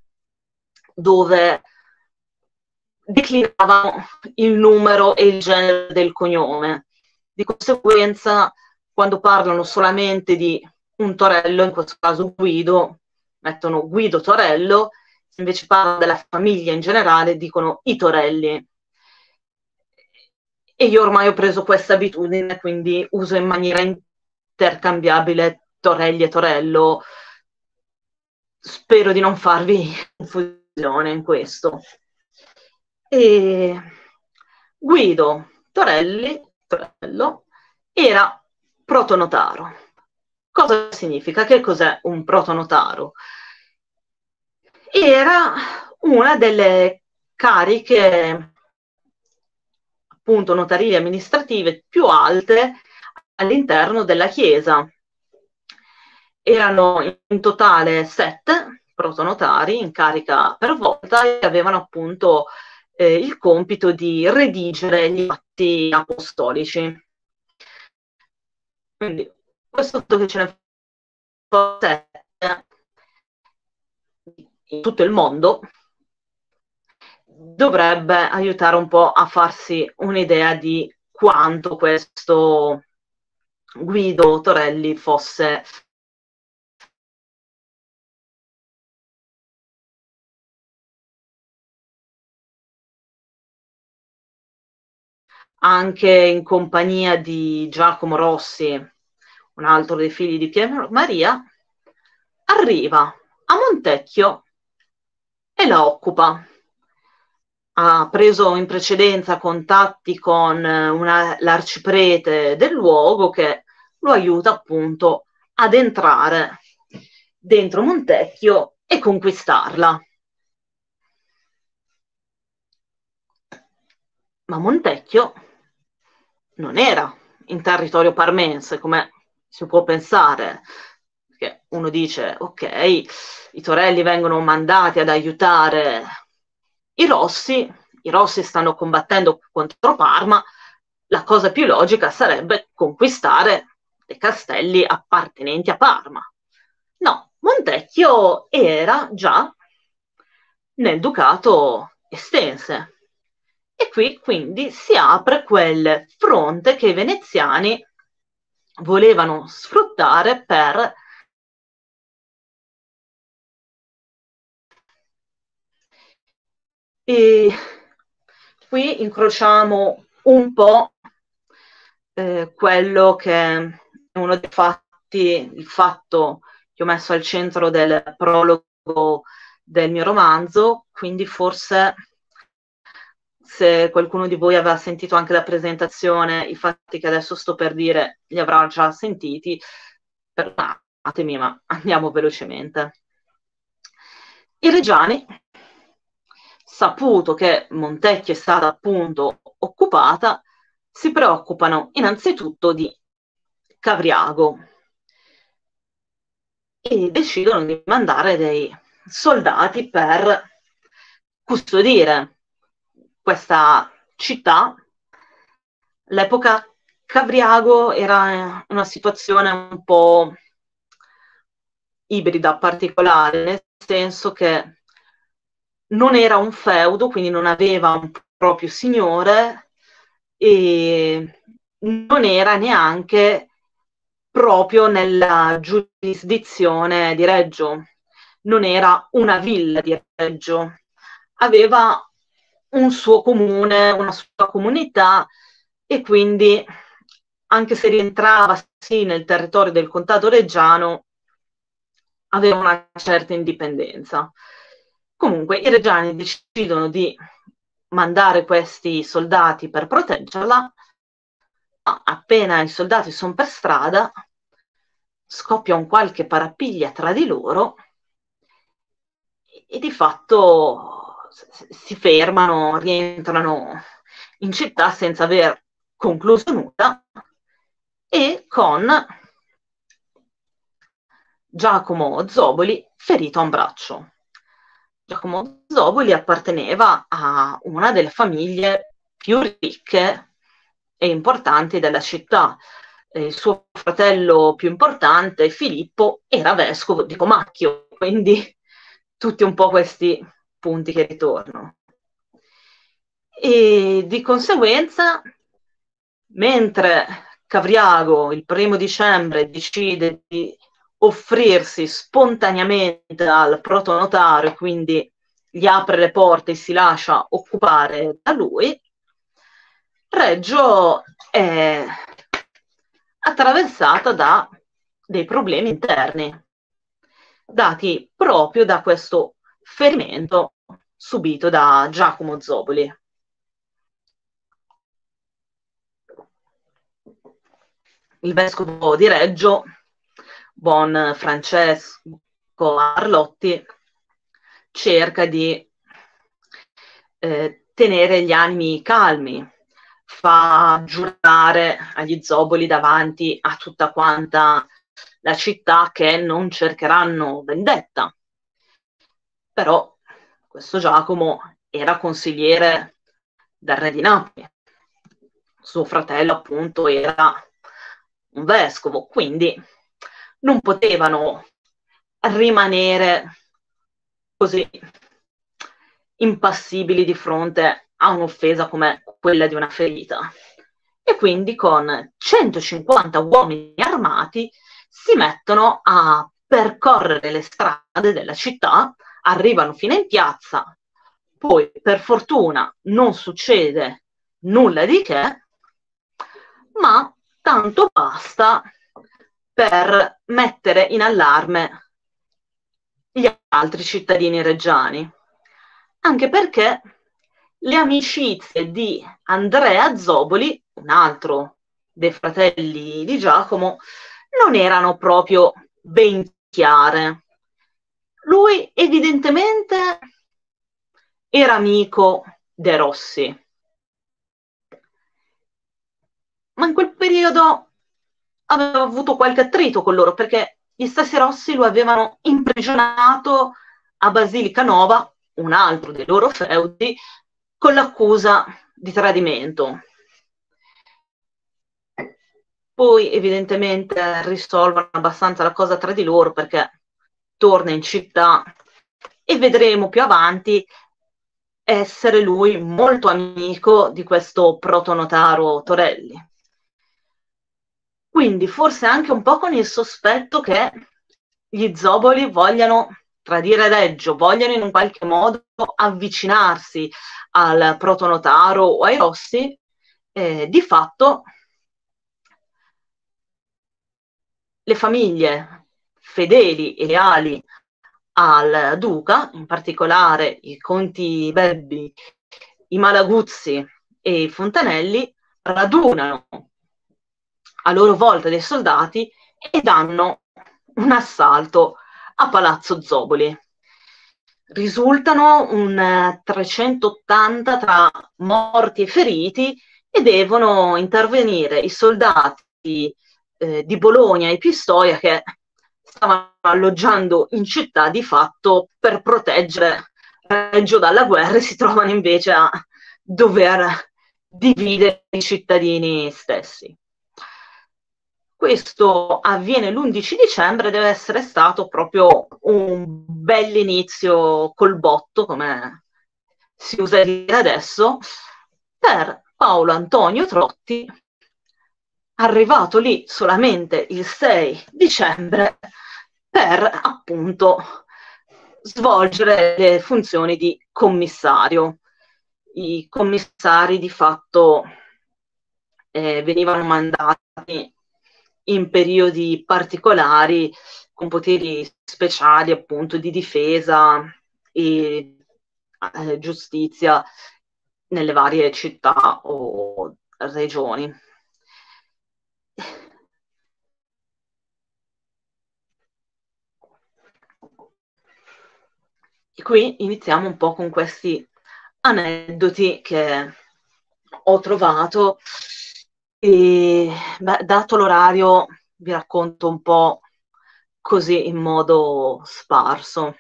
dove declinavano il numero e il genere del cognome. Di conseguenza, quando parlano solamente di un Torello, in questo caso Guido, mettono Guido Torello, invece parlano della famiglia in generale, dicono i Torelli. E io ormai ho preso questa abitudine, quindi uso in maniera intercambiabile Torelli e Torello. Spero di non farvi confusione in questo. E Guido Torelli, Torello era protonotaro. Cosa significa? Che cos'è un protonotaro? Era una delle cariche, appunto, notarili amministrative più alte all'interno della Chiesa. Erano in totale sette protonotari in carica per volta e avevano appunto eh, il compito di redigere gli atti apostolici. Quindi questo fatto che ce ne fossero sette in tutto il mondo dovrebbe aiutare un po' a farsi un'idea di quanto questo Guido Torelli fosse anche in compagnia di Giacomo Rossi, un altro dei figli di Pier Maria, arriva a Montecchio e la occupa. Ha preso in precedenza contatti con una, l'arciprete del luogo, che lo aiuta appunto ad entrare dentro Montecchio e conquistarla. Ma Montecchio non era in territorio parmense, come si può pensare, perché uno dice, ok, i Torelli vengono mandati ad aiutare i Rossi, i Rossi stanno combattendo contro Parma, la cosa più logica sarebbe conquistare dei castelli appartenenti a Parma. No, Montecchio era già nel ducato estense. E qui quindi si apre quel fronte che i veneziani volevano sfruttare per e qui incrociamo un po' eh, quello che è uno dei fatti, il fatto che ho messo al centro del prologo del mio romanzo, quindi forse se qualcuno di voi aveva sentito anche la presentazione, i fatti che adesso sto per dire li avrà già sentiti, perdonatemi, ma andiamo velocemente. I Reggiani, saputo che Montecchio è stata appunto occupata, si preoccupano innanzitutto di Cavriago e decidono di mandare dei soldati per custodire questa città. All'epoca Cavriago era una situazione un po' ibrida, particolare, nel senso che non era un feudo, quindi non aveva un proprio signore e non era neanche proprio nella giurisdizione di Reggio, non era una villa di Reggio, aveva un suo comune, una sua comunità e quindi anche se rientrava sì nel territorio del contado reggiano, aveva una certa indipendenza. Comunque i reggiani decidono di mandare questi soldati per proteggerla, ma appena i soldati sono per strada scoppia un qualche parapiglia tra di loro e, e di fatto si fermano, rientrano in città senza aver concluso nulla e con Giacomo Zoboli ferito a un braccio. Giacomo Zoboli apparteneva a una delle famiglie più ricche e importanti della città. Il suo fratello più importante, Filippo, era vescovo di Comacchio, quindi tutti un po' questi punti che ritornano. E di conseguenza, mentre Cavriago il primo dicembre decide di offrirsi spontaneamente al protonotario e quindi gli apre le porte e si lascia occupare da lui, Reggio è attraversata da dei problemi interni, dati proprio da questo ferimento subito da Giacomo Zoboli. Il vescovo di Reggio, buon Francesco Arlotti, cerca di eh, tenere gli animi calmi, fa giurare agli Zoboli davanti a tutta quanta la città che non cercheranno vendetta. Però questo Giacomo era consigliere del re di Napoli, suo fratello appunto era un vescovo, quindi non potevano rimanere così impassibili di fronte a un'offesa come quella di una ferita. E quindi con centocinquanta uomini armati si mettono a percorrere le strade della città, arrivano fino in piazza, poi per fortuna non succede nulla di che, ma tanto basta per mettere in allarme gli altri cittadini reggiani, anche perché le amicizie di Andrea Zoboli, un altro dei fratelli di Giacomo, non erano proprio ben chiare. Lui evidentemente era amico dei Rossi, ma in quel periodo aveva avuto qualche attrito con loro, perché gli stessi Rossi lo avevano imprigionato a Basilica Nova, un altro dei loro feudi, con l'accusa di tradimento. Poi evidentemente risolvono abbastanza la cosa tra di loro, perché torna in città e vedremo più avanti essere lui molto amico di questo protonotaro Torelli. Quindi forse anche un po' con il sospetto che gli Zoboli vogliano tradire Reggio, vogliono in un qualche modo avvicinarsi al protonotaro o ai Rossi, eh, di fatto le famiglie fedeli e leali al duca, in particolare i conti Bebbi, i Malaguzzi e i Fontanelli, radunano a loro volta dei soldati e danno un assalto a Palazzo Zoboli. Risultano un trecentottanta tra morti e feriti e devono intervenire i soldati eh, di Bologna e Pistoia che stavano alloggiando in città di fatto per proteggere Reggio dalla guerra, e si trovano invece a dover dividere i cittadini stessi. Questo avviene l'undici dicembre, deve essere stato proprio un bell'inizio col botto, come si usa dire adesso, per Paolo Antonio Trotti, arrivato lì solamente il sei dicembre per appunto svolgere le funzioni di commissario. I commissari di fatto eh, venivano mandati in periodi particolari con poteri speciali appunto di difesa e eh, giustizia nelle varie città o regioni. E qui iniziamo un po' con questi aneddoti che ho trovato e beh, dato l'orario vi racconto un po' così in modo sparso.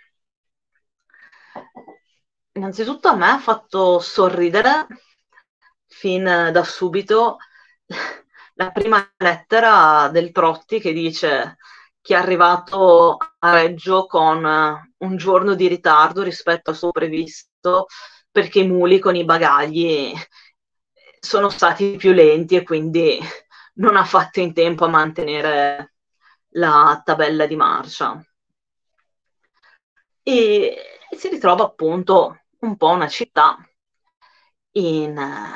Innanzitutto a me ha fatto sorridere fin da subito la prima lettera del Trotti che dice che è arrivato a Reggio con un giorno di ritardo rispetto al suo previsto perché i muli con i bagagli sono stati più lenti e quindi non ha fatto in tempo a mantenere la tabella di marcia. E si ritrova appunto un po' una città in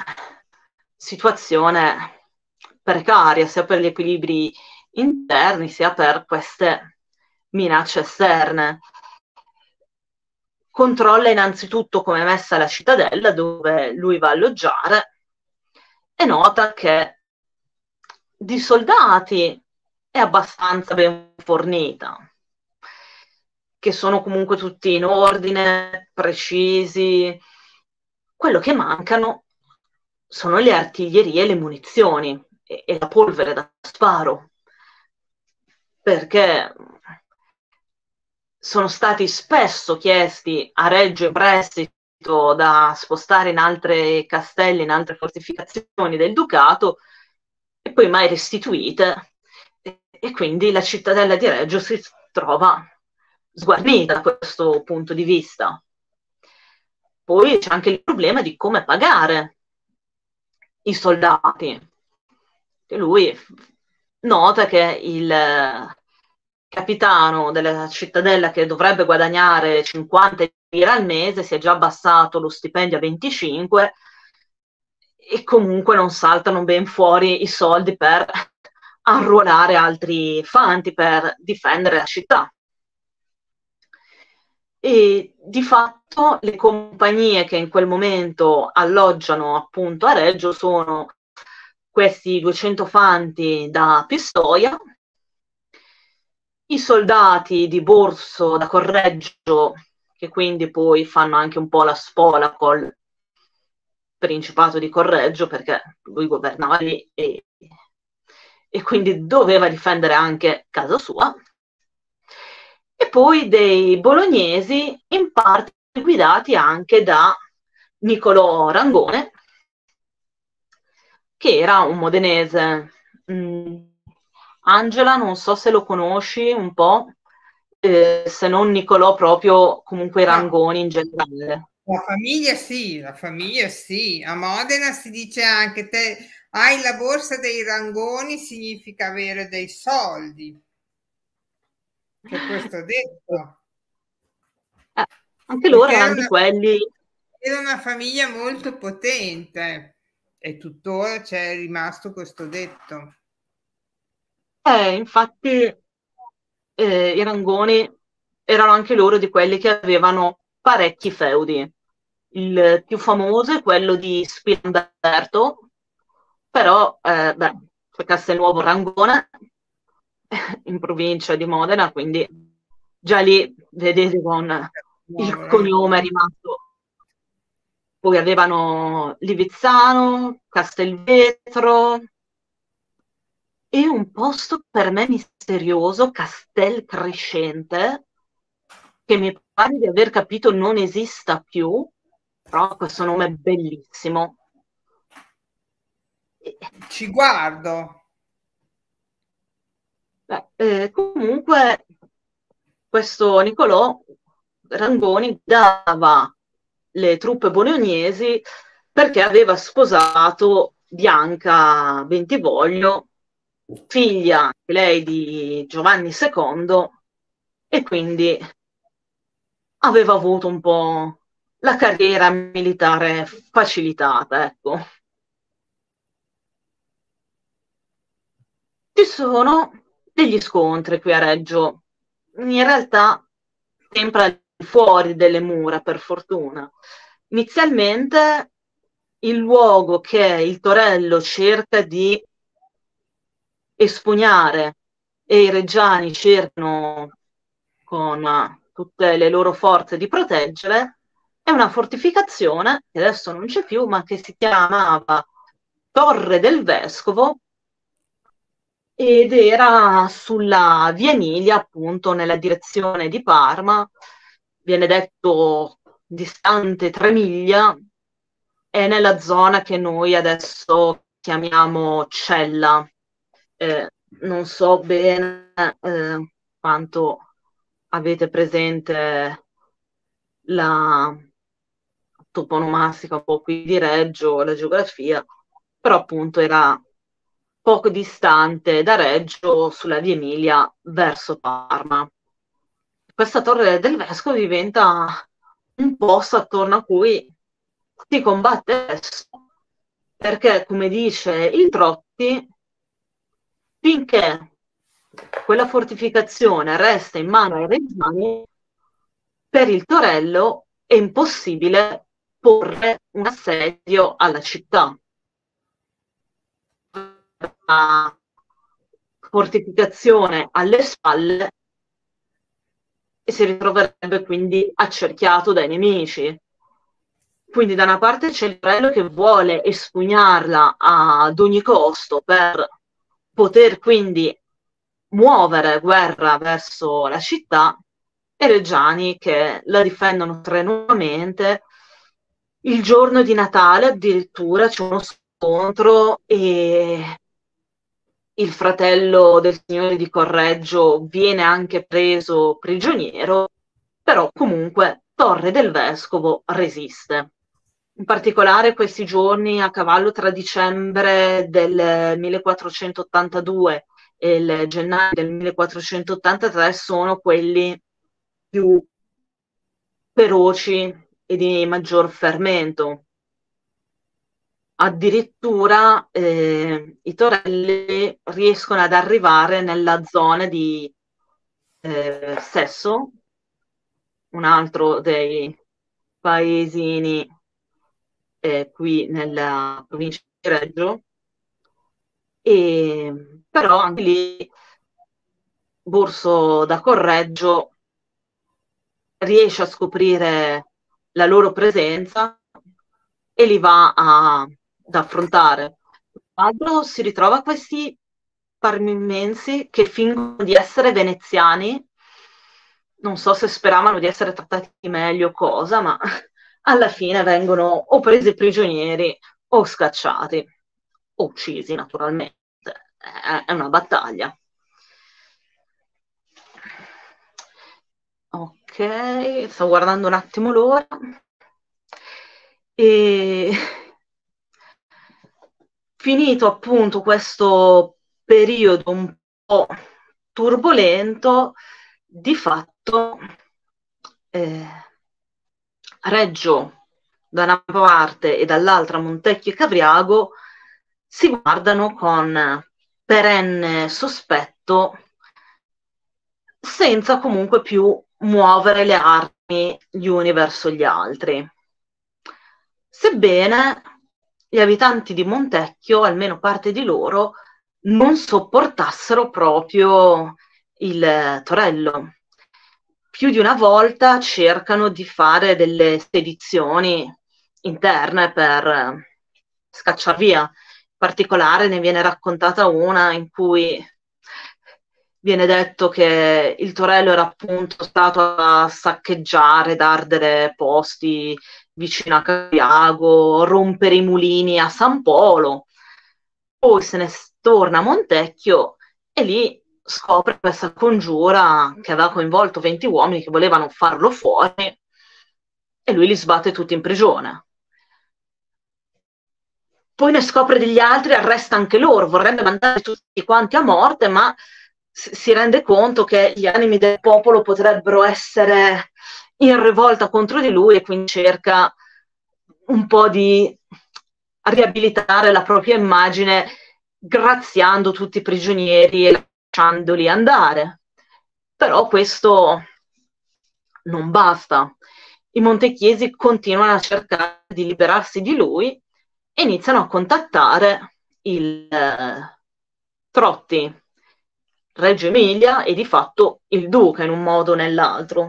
situazione precaria sia per gli equilibri interni sia per queste minacce esterne. Controlla innanzitutto come è messa la cittadella dove lui va a alloggiare e nota che di soldati è abbastanza ben fornita, che sono comunque tutti in ordine, precisi. Quello che mancano sono le artiglierie e le munizioni e, e la polvere da sparo, perché sono stati spesso chiesti a Reggio in prestito da spostare in altri castelli, in altre fortificazioni del Ducato, e poi mai restituite, e, e quindi la cittadella di Reggio si trova sguarnita da questo punto di vista. Poi c'è anche il problema di come pagare i soldati. E lui nota che il capitano della cittadella, che dovrebbe guadagnare cinquanta lire al mese, si è già abbassato lo stipendio a venticinque e comunque non saltano ben fuori i soldi per arruolare altri fanti per difendere la città. E di fatto le compagnie che in quel momento alloggiano appunto a Reggio sono questi duecento fanti da Pistoia, i soldati di Borso da Correggio, che quindi poi fanno anche un po' la spola col Principato di Correggio, perché lui governava lì e, e quindi doveva difendere anche casa sua, e poi dei bolognesi, in parte guidati anche da Niccolò Rangone, che era un modenese. Mm. Angela, non so se lo conosci un po', eh, se non Niccolò proprio, comunque i Rangoni in generale. La famiglia sì, la famiglia sì. A Modena si dice anche te hai la borsa dei Rangoni, significa avere dei soldi. C'è questo detto. Eh, anche loro Perché erano di quelli... Era una famiglia molto potente e tuttora c'è rimasto questo detto. Eh, infatti eh, i Rangoni erano anche loro di quelli che avevano parecchi feudi. Il più famoso è quello di Spilamberto, però eh, beh, c'è Castelnuovo Rangone in provincia di Modena, quindi già lì vedete con il cognome è rimasto. Poi avevano Livizzano, Castelvetro e un posto per me misterioso, Castel Crescente, che mi pare di aver capito non esista più, però questo nome è bellissimo. Ci guardo. Beh, eh, comunque questo Niccolò Rangoni dava le truppe bolognesi perché aveva sposato Bianca Bentivoglio, figlia lei di Giovanni secondo, e quindi aveva avuto un po' la carriera militare facilitata, ecco. ci sono degli scontri qui a Reggio, in realtà sempre al fuori delle mura, per fortuna. Inizialmente il luogo che il Torello cerca di espugnare e i reggiani cercano con tutte le loro forze di proteggere è una fortificazione che adesso non c'è più, ma che si chiamava Torre del Vescovo ed era sulla via Emilia, appunto nella direzione di Parma, viene detto distante tre miglia, è nella zona che noi adesso chiamiamo Cella. Eh, non so bene eh, quanto avete presente la toponomastica un po' qui di Reggio, la geografia, però appunto era poco distante da Reggio sulla via Emilia verso Parma. Questa torre del vescovo diventa un posto attorno a cui si combatte adesso, perché come dice il Trotti, finché quella fortificazione resta in mano ai reggiani, per il Torello è impossibile porre un assedio alla città. La fortificazione alle spalle e si ritroverebbe quindi accerchiato dai nemici. Quindi da una parte c'è il Torello che vuole espugnarla ad ogni costo per poter quindi muovere guerra verso la città, e Reggiani che la difendono strenuamente. Il giorno di Natale addirittura c'è uno scontro e il fratello del signore di Correggio viene anche preso prigioniero, però comunque Torre del Vescovo resiste. In particolare questi giorni a cavallo tra dicembre del millequattrocentottantadue e il gennaio del millequattrocentottantatré sono quelli più feroci e di maggior fermento. Addirittura eh, i torelli riescono ad arrivare nella zona di eh, Sesso, un altro dei paesini eh, qui nella provincia di Reggio, e però anche lì Borso da Correggio riesce a scoprire la loro presenza e li va a, ad affrontare. Quando si ritrova questi parmimensi che fingono di essere veneziani, non so se speravano di essere trattati meglio o cosa, ma alla fine vengono o presi prigionieri o scacciati, o uccisi naturalmente. È una battaglia. Ok, sto guardando un attimo l'ora. E finito appunto questo periodo un po' turbolento, di fatto eh, Reggio da una parte e dall'altra Montecchio e Cavriago si guardano con perenne sospetto, senza comunque più muovere le armi gli uni verso gli altri. Sebbene gli abitanti di Montecchio, almeno parte di loro, non sopportassero proprio il Torello. Più di una volta cercano di fare delle spedizioni interne per scacciar via. In particolare ne viene raccontata una in cui viene detto che il Torello era appunto stato a saccheggiare, ad ardere posti vicino a Cavriago, rompere i mulini a San Polo, poi se ne torna a Montecchio e lì scopre questa congiura che aveva coinvolto venti uomini che volevano farlo fuori e lui li sbatte tutti in prigione. Poi ne scopre degli altri, arresta anche loro, vorrebbe mandare tutti quanti a morte, ma si rende conto che gli animi del popolo potrebbero essere in rivolta contro di lui e quindi cerca un po' di riabilitare la propria immagine graziando tutti i prigionieri e lasciandoli andare. Però questo non basta. I montechiesi continuano a cercare di liberarsi di lui e iniziano a contattare il eh, Trotti, Reggio Emilia e di fatto il duca in un modo o nell'altro.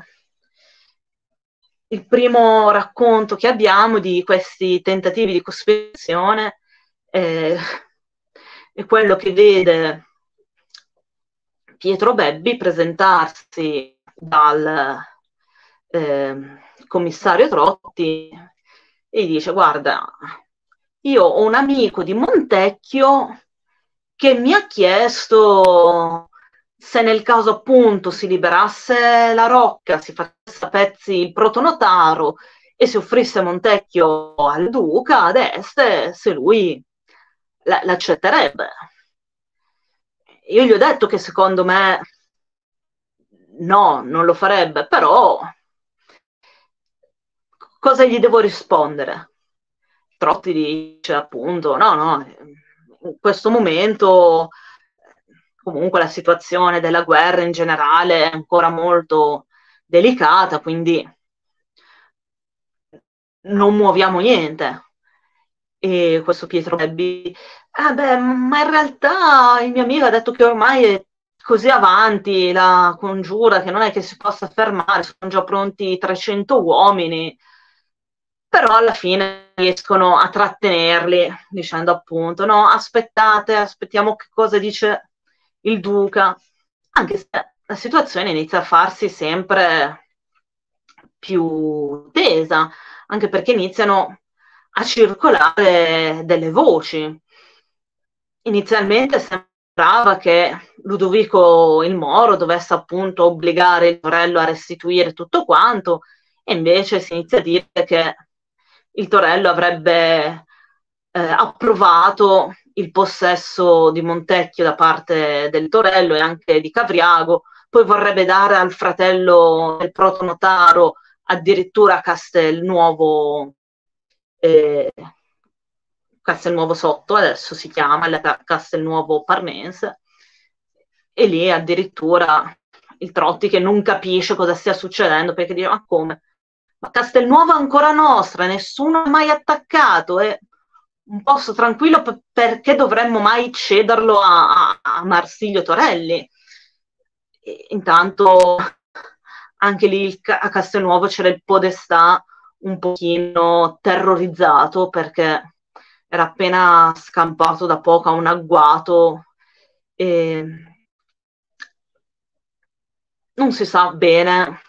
Il primo racconto che abbiamo di questi tentativi di cospirazione eh, è quello che vede Pietro Bebbi presentarsi dal eh, commissario Trotti e dice: guarda, io ho un amico di Montecchio che mi ha chiesto se nel caso appunto si liberasse la Rocca, si facesse a pezzi il protonotaro e si offrisse Montecchio al duca ad est, se lui l'accetterebbe. Io gli ho detto che secondo me no, non lo farebbe, però cosa gli devo rispondere? Trotti dice appunto, no, no, in questo momento comunque la situazione della guerra in generale è ancora molto delicata, quindi non muoviamo niente. E questo Pietro Bebbi, ah beh, ma in realtà il mio amico ha detto che ormai è così avanti la congiura che non è che si possa fermare, sono già pronti trecento uomini, però alla fine riescono a trattenerli dicendo appunto no, aspettate, aspettiamo che cosa dice il duca, anche se la situazione inizia a farsi sempre più tesa, anche perché iniziano a circolare delle voci. Inizialmente sembrava che Ludovico il Moro dovesse appunto obbligare il Torello a restituire tutto quanto, e invece si inizia a dire che il Torello avrebbe eh, approvato il possesso di Montecchio da parte del Torello e anche di Cavriago, poi vorrebbe dare al fratello del protonotaro addirittura Castelnuovo eh, Castelnuovo Sotto, adesso si chiama Castelnuovo Parmense, e lì addirittura il Trotti che non capisce cosa stia succedendo, perché dice ma come? Ma Castelnuovo è ancora nostra, nessuno ha mai attaccato, è un posto tranquillo, p- perché dovremmo mai cederlo a, a, a Marsilio Torelli? E intanto anche lì a Castelnuovo c'era il podestà un pochino terrorizzato perché era appena scampato da poco a un agguato e non si sa bene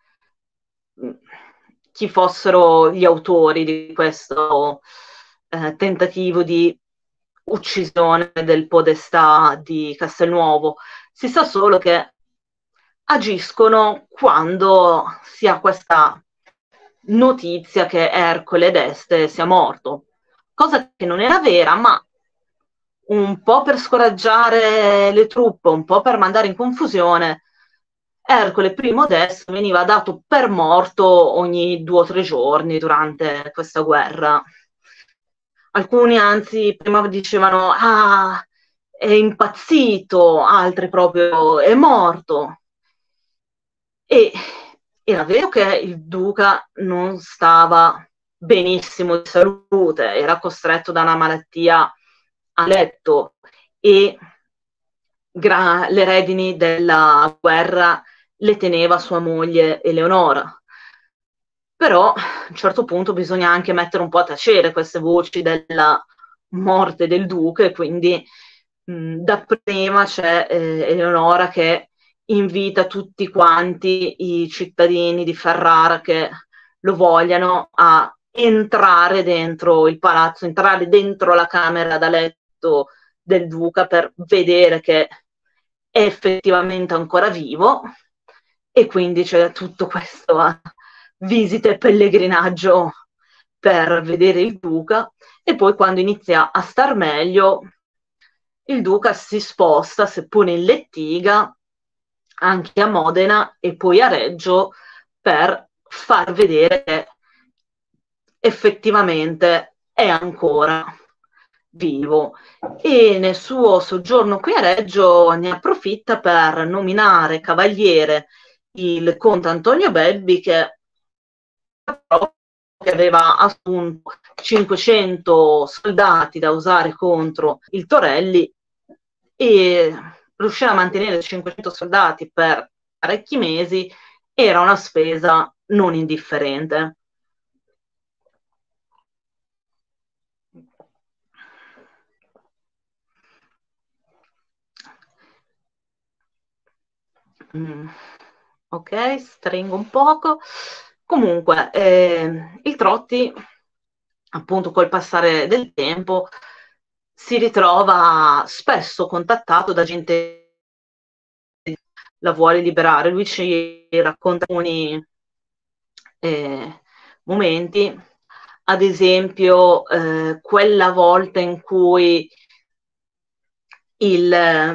chi fossero gli autori di questo eh, tentativo di uccisione del podestà di Castelnuovo. Si sa solo che agiscono quando si ha questa notizia che Ercole d'Este sia morto, cosa che non era vera, ma un po' per scoraggiare le truppe, un po' per mandare in confusione, Ercole primo d'Este veniva dato per morto ogni due o tre giorni durante questa guerra. Alcuni anzi prima dicevano ah, è impazzito, altri proprio è morto. E era vero che il duca non stava benissimo di salute, era costretto da una malattia a letto e gra- le redini della guerra le teneva sua moglie Eleonora. Però a un certo punto bisogna anche mettere un po' a tacere queste voci della morte del duca, e quindi mh, dapprima c'è eh, Eleonora che invita tutti quanti i cittadini di Ferrara che lo vogliano a entrare dentro il palazzo, entrare dentro la camera da letto del duca per vedere che è effettivamente ancora vivo, e quindi c'è tutto questo eh, visita e pellegrinaggio per vedere il duca, e poi quando inizia a star meglio il duca si sposta, seppure in Lettiga, anche a Modena e poi a Reggio, per far vedere che effettivamente è ancora vivo, e nel suo soggiorno qui a Reggio ne approfitta per nominare cavaliere il conte Antonio Belbi, che, che aveva assunto cinquecento soldati da usare contro il Torelli, e riuscire a mantenere cinquecento soldati per parecchi mesi era una spesa non indifferente. Mm. Ok, stringo un poco. Comunque, eh, il Trotti, appunto col passare del tempo, si ritrova spesso contattato da gente che la vuole liberare. Lui ci racconta alcuni eh, momenti, ad esempio eh, quella volta in cui il,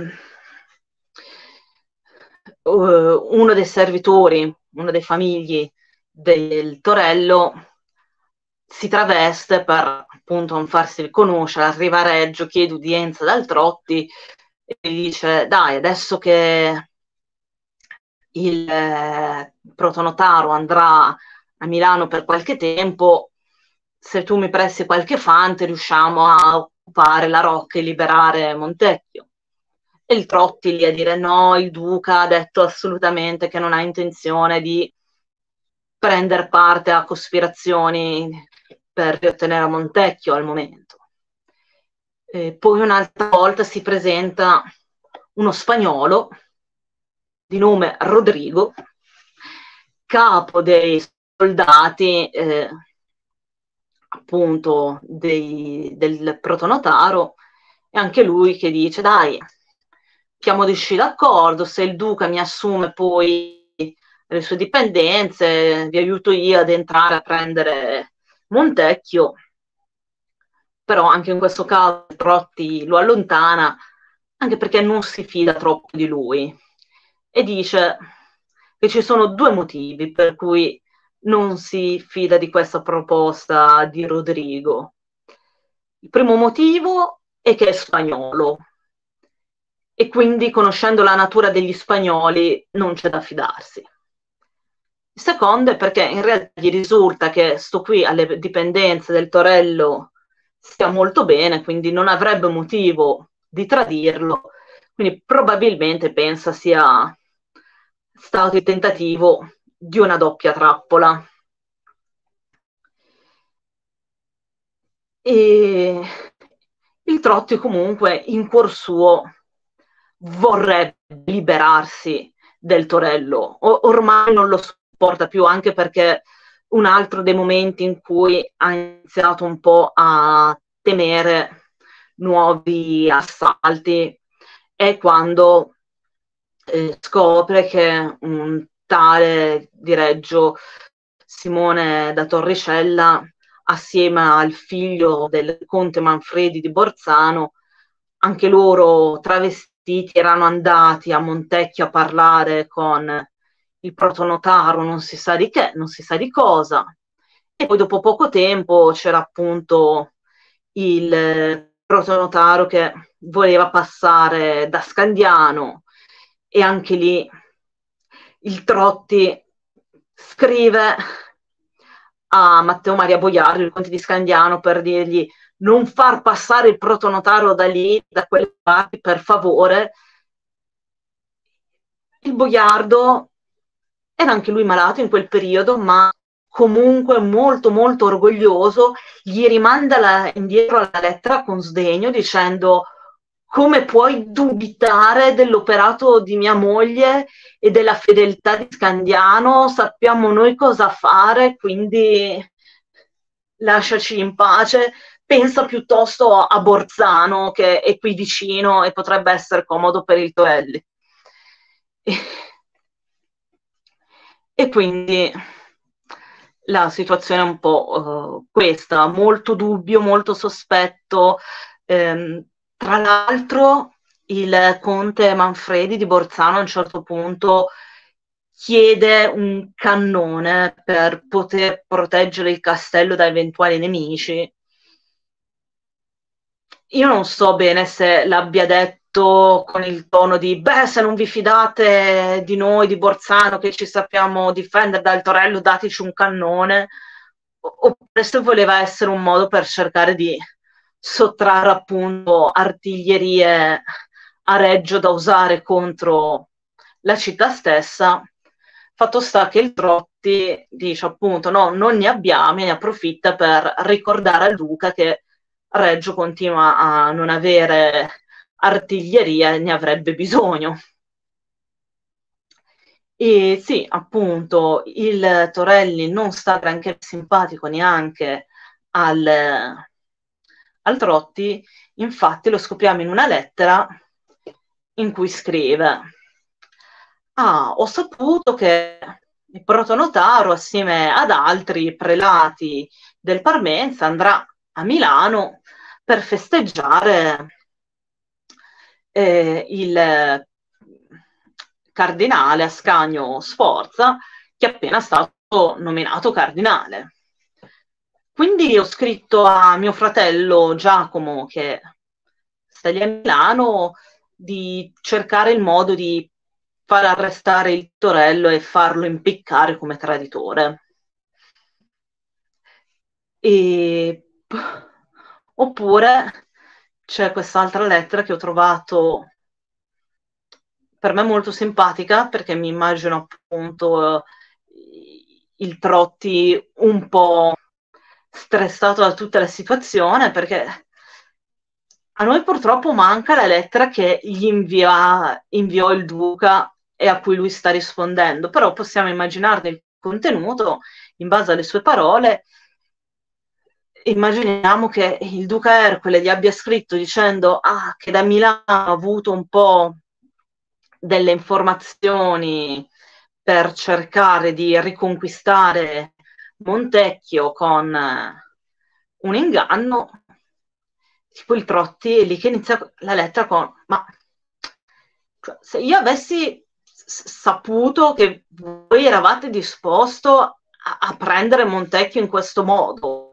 uh, uno dei servitori, uno dei famigli del Torello si traveste per appunto non farsi riconoscere, arriva a Reggio, chiede udienza dal Trotti e gli dice: dai, adesso che il eh, protonotaro andrà a Milano per qualche tempo, se tu mi presti qualche fante riusciamo a occupare la Rocca e liberare Montecchio. E il Trotti lì a dire: no, il duca ha detto assolutamente che non ha intenzione di prendere parte a cospirazioni per riottenere Montecchio al momento. E poi un'altra volta si presenta uno spagnolo di nome Rodrigo, capo dei soldati eh, appunto dei, del protonotaro, e anche lui che dice: dai, chiamo di uscire d'accordo, se il duca mi assume poi le sue dipendenze, vi aiuto io ad entrare a prendere Montecchio. Però anche in questo caso Trotti lo allontana, anche perché non si fida troppo di lui, e dice che ci sono due motivi per cui non si fida di questa proposta di Rodrigo. Il primo motivo è che è spagnolo, e quindi, conoscendo la natura degli spagnoli, non c'è da fidarsi. Il secondo è perché in realtà gli risulta che sto qui alle dipendenze del Torello stia molto bene, quindi non avrebbe motivo di tradirlo, quindi probabilmente pensa sia stato il tentativo di una doppia trappola. E il Trotti comunque in cuor suo vorrebbe liberarsi del Torello, o- ormai non lo sopporta più, anche perché un altro dei momenti in cui ha iniziato un po' a temere nuovi assalti è quando eh, scopre che un tale di Reggio, Simone da Torricella, assieme al figlio del conte Manfredi di Borzano, anche loro travestiti, erano andati a Montecchio a parlare con il protonotaro, non si sa di che, non si sa di cosa. E poi dopo poco tempo c'era appunto il protonotaro che voleva passare da Scandiano, e anche lì il Trotti scrive a Matteo Maria Boiardi, il conte di Scandiano, per dirgli: non far passare il protonotaro da lì, da quelle parti, per favore. Il boiardo era anche lui malato in quel periodo, ma comunque molto molto orgoglioso, gli rimanda la, indietro la lettera con sdegno, dicendo: come puoi dubitare dell'operato di mia moglie e della fedeltà di Scandiano? Sappiamo noi cosa fare, quindi lasciaci in pace, pensa piuttosto a Borzano, che è qui vicino e potrebbe essere comodo per il Torelli. E, e quindi la situazione è un po' uh, questa, molto dubbio, molto sospetto. Ehm, tra l'altro il conte Manfredi di Borzano a un certo punto chiede un cannone per poter proteggere il castello da eventuali nemici, io non so bene se l'abbia detto con il tono di beh, se non vi fidate di noi, di Borzano, che ci sappiamo difendere dal Torello, dateci un cannone, oppure se voleva essere un modo per cercare di sottrarre appunto artiglierie a Reggio da usare contro la città stessa. Fatto sta che il Trotti dice appunto no, non ne abbiamo, e ne approfitta per ricordare a Luca che Reggio continua a non avere artiglieria e ne avrebbe bisogno. E sì, appunto, il Torelli non sta granché simpatico neanche al, al Trotti, infatti lo scopriamo in una lettera in cui scrive: ah, ho saputo che il protonotaro, assieme ad altri prelati del Parmense, andrà a Milano per festeggiare eh, il cardinale Ascanio Sforza, che è appena stato nominato cardinale. Quindi ho scritto a mio fratello Giacomo, che sta lì a Milano, di cercare il modo di far arrestare il Torello e farlo impiccare come traditore. E... Oppure c'è quest'altra lettera che ho trovato per me molto simpatica, perché mi immagino appunto il Trotti un po' stressato da tutta la situazione, perché a noi purtroppo manca la lettera che gli invia, inviò il Duca e a cui lui sta rispondendo, però possiamo immaginarne il contenuto in base alle sue parole. Immaginiamo che il Duca Ercole gli abbia scritto dicendo ah, che da Milano ha avuto un po' delle informazioni per cercare di riconquistare Montecchio con un inganno. Tipo il Trotti è lì che inizia la lettera con ma se io avessi saputo che voi eravate disposto a, a prendere Montecchio in questo modo,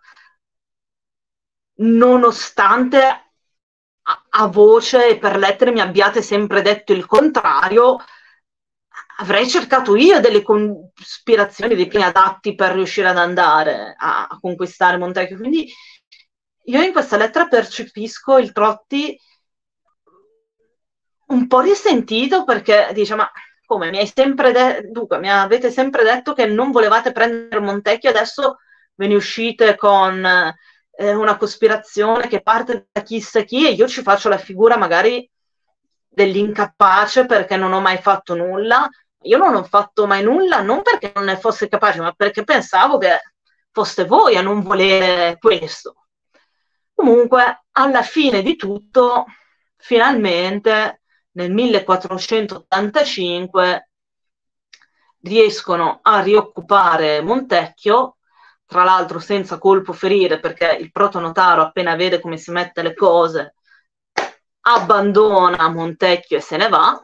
nonostante a, a voce e per lettere mi abbiate sempre detto il contrario, avrei cercato io delle cospirazioni, dei piani adatti per riuscire ad andare a, a conquistare Montecchio. Quindi io in questa lettera percepisco il Trotti un po' risentito, perché dice ma come mi hai sempre detto, dunque mi avete sempre detto che non volevate prendere Montecchio, adesso ve ne uscite con eh, una cospirazione che parte da chissà chi e io ci faccio la figura magari dell'incapace perché non ho mai fatto nulla. Io non ho fatto mai nulla, non perché non ne fosse capace, ma perché pensavo che foste voi a non volere questo. Comunque, alla fine di tutto, finalmente, nel millequattrocentottantacinque, riescono a rioccupare Montecchio, tra l'altro senza colpo ferire, perché il protonotaro, appena vede come si mette le cose, abbandona Montecchio e se ne va,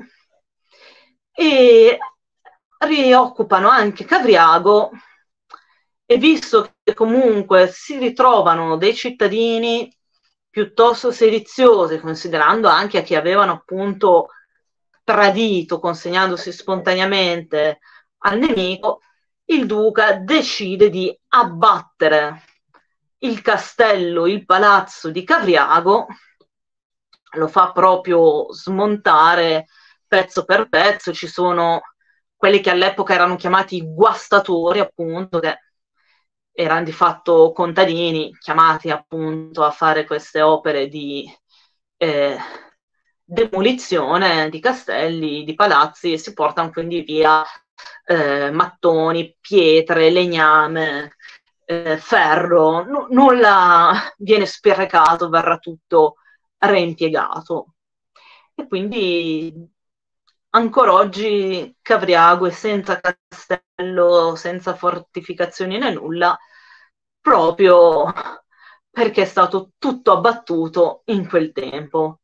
e rioccupano anche Cavriago, e visto che comunque si ritrovano dei cittadini piuttosto sediziosi, considerando anche a chi avevano appunto tradito, consegnandosi spontaneamente al nemico, il duca decide di abbattere il castello, il palazzo di Cavriago, lo fa proprio smontare pezzo per pezzo. Ci sono quelli che all'epoca erano chiamati guastatori, appunto, che erano di fatto contadini chiamati appunto a fare queste opere di eh, demolizione di castelli, di palazzi, e si portano quindi via eh, mattoni, pietre, legname, eh, ferro, n- nulla viene sprecato, verrà tutto reimpiegato. E quindi ancora oggi Cavriago è senza castello, senza fortificazioni né nulla, proprio perché è stato tutto abbattuto in quel tempo.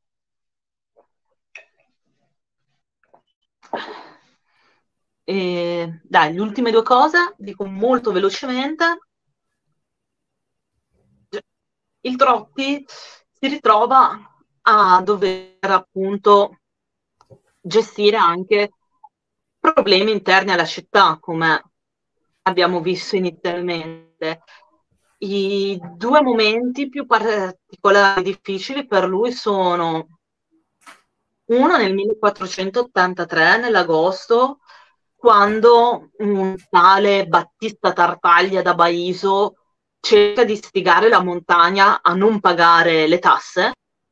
E, dai, le ultime due cose, dico molto velocemente. Il Trotti si ritrova a dover appunto gestire anche problemi interni alla città, come abbiamo visto inizialmente. I due momenti più particolari e difficili per lui sono uno nel millequattrocentottantatré, nell'agosto, quando un tale Battista Tartaglia da Baiso cerca di istigare la montagna a non pagare le tasse,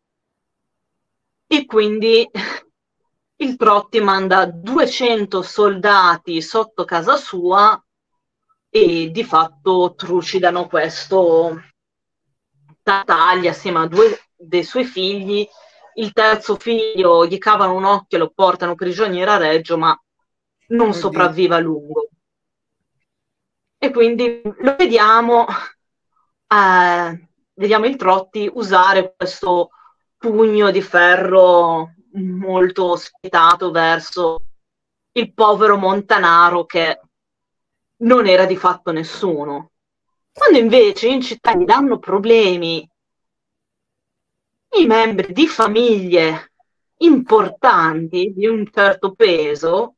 e quindi il Trotti manda duecento soldati sotto casa sua e di fatto trucidano questo Tartaglia assieme a due dei suoi figli. Il terzo figlio gli cavano un occhio e lo portano prigioniero a Reggio, ma non Oddio. sopravvive a lungo. E quindi lo vediamo, eh, vediamo il Trotti usare questo pugno di ferro molto spietato verso il povero Montanaro, che non era di fatto nessuno. Quando invece in città gli danno problemi i membri di famiglie importanti di un certo peso,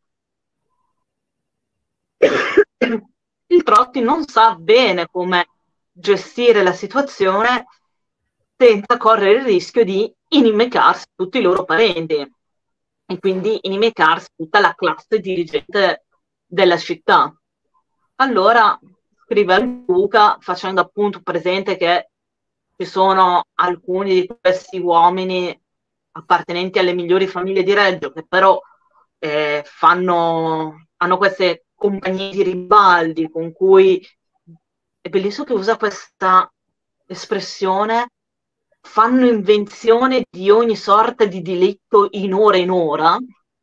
il Trotti non sa bene come gestire la situazione senza correre il rischio di inimicarsi tutti i loro parenti e quindi inimicarsi tutta la classe dirigente della città. Allora scrive al duca facendo appunto presente che ci sono alcuni di questi uomini appartenenti alle migliori famiglie di Reggio che però eh, fanno, hanno queste compagnie di ribaldi con cui è bellissimo che usa questa espressione, fanno invenzione di ogni sorta di delitto in ora in ora,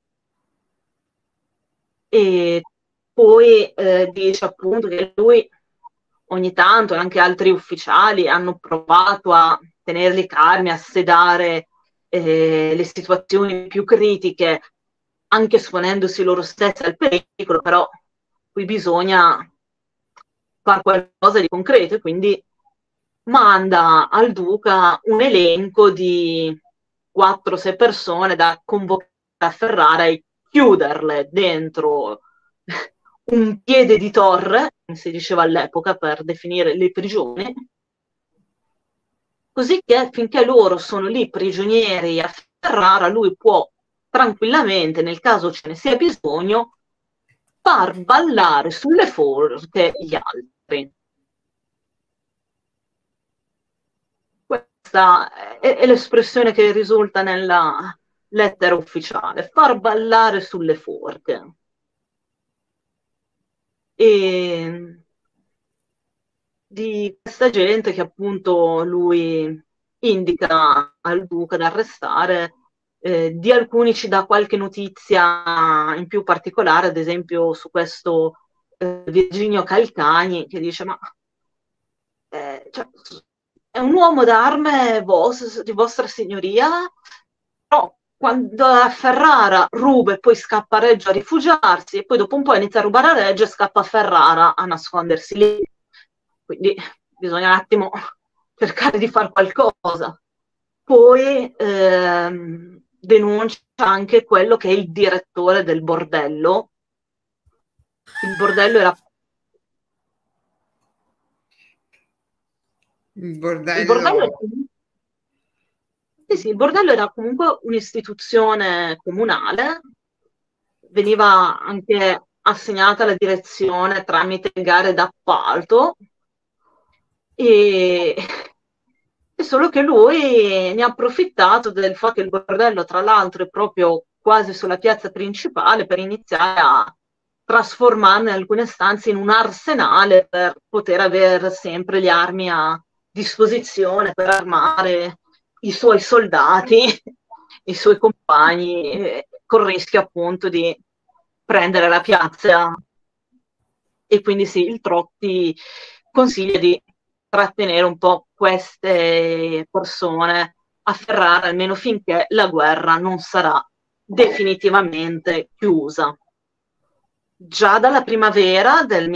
e poi eh, dice appunto che lui ogni tanto, anche altri ufficiali, hanno provato a tenerli calmi, a sedare eh, le situazioni più critiche, anche esponendosi loro stessi al pericolo, però qui bisogna fare qualcosa di concreto, e quindi manda al duca un elenco di quattro sei persone da convocare a Ferrara e chiuderle dentro un piede di torre, come si diceva all'epoca per definire le prigioni, così che finché loro sono lì prigionieri a Ferrara, lui può tranquillamente, nel caso ce ne sia bisogno, far ballare sulle forche gli altri. Questa è, è l'espressione che risulta nella lettera ufficiale, far ballare sulle forche. E di questa gente che appunto lui indica al duca da arrestare, eh, di alcuni ci dà qualche notizia in più particolare, ad esempio su questo eh, Virginio Calcagni, che dice ma eh, cioè, è un uomo d'arme vos- di vostra signoria, però quando a Ferrara ruba e poi scappa a Reggio a rifugiarsi, e poi dopo un po' inizia a rubare a Reggio e scappa a Ferrara a nascondersi lì. Quindi bisogna un attimo cercare di fare qualcosa. Poi ehm, denuncia anche quello che è il direttore del bordello. Il bordello era... Il bordello... Il bordello era... Sì, sì, il bordello era comunque un'istituzione comunale, veniva anche assegnata la direzione tramite gare d'appalto, e è solo che lui ne ha approfittato del fatto che il bordello, tra l'altro, è proprio quasi sulla piazza principale, per iniziare a trasformarne alcune stanze in un arsenale per poter avere sempre le armi a disposizione per armare i suoi soldati, i suoi compagni, eh, col rischio appunto di prendere la piazza. E quindi sì, il Trotti consiglia di trattenere un po' queste persone a Ferrara, almeno finché la guerra non sarà definitivamente chiusa. Già dalla primavera del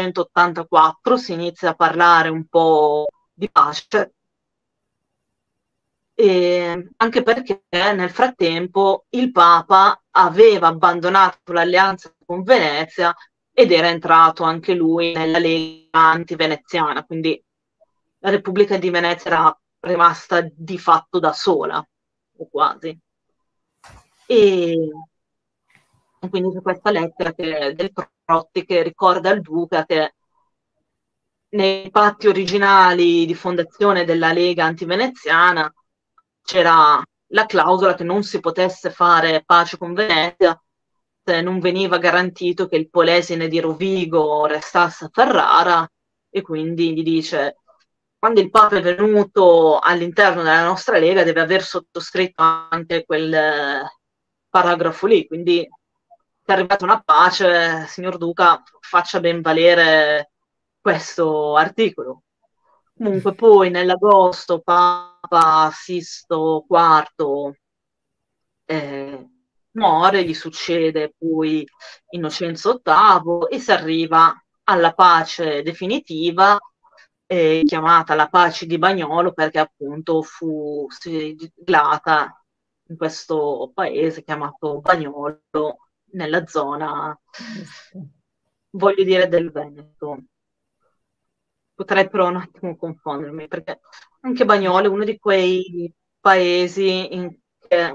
millequattrocentottantaquattro si inizia a parlare un po' di pace, E anche perché nel frattempo il Papa aveva abbandonato l'alleanza con Venezia ed era entrato anche lui nella Lega anti-veneziana, quindi la Repubblica di Venezia era rimasta di fatto da sola, o quasi. E quindi c'è questa lettera che, del Protti che ricorda al Duca che nei patti originali di fondazione della Lega antiveneziana c'era la clausola che non si potesse fare pace con Venezia se non veniva garantito che il Polesine di Rovigo restasse a Ferrara, e quindi gli dice: quando il Papa è venuto all'interno della nostra Lega deve aver sottoscritto anche quel eh, paragrafo lì, quindi è arrivata una pace, signor Duca, faccia ben valere questo articolo. Comunque poi nell'agosto Papa Sisto quarto eh, muore, gli succede poi Innocenzo ottavo e si arriva alla pace definitiva, eh, chiamata la pace di Bagnolo perché appunto fu siglata in questo paese chiamato Bagnolo, nella zona, voglio dire, del Veneto. Potrei però un attimo confondermi, perché anche Bagnolo è uno di quei paesi in che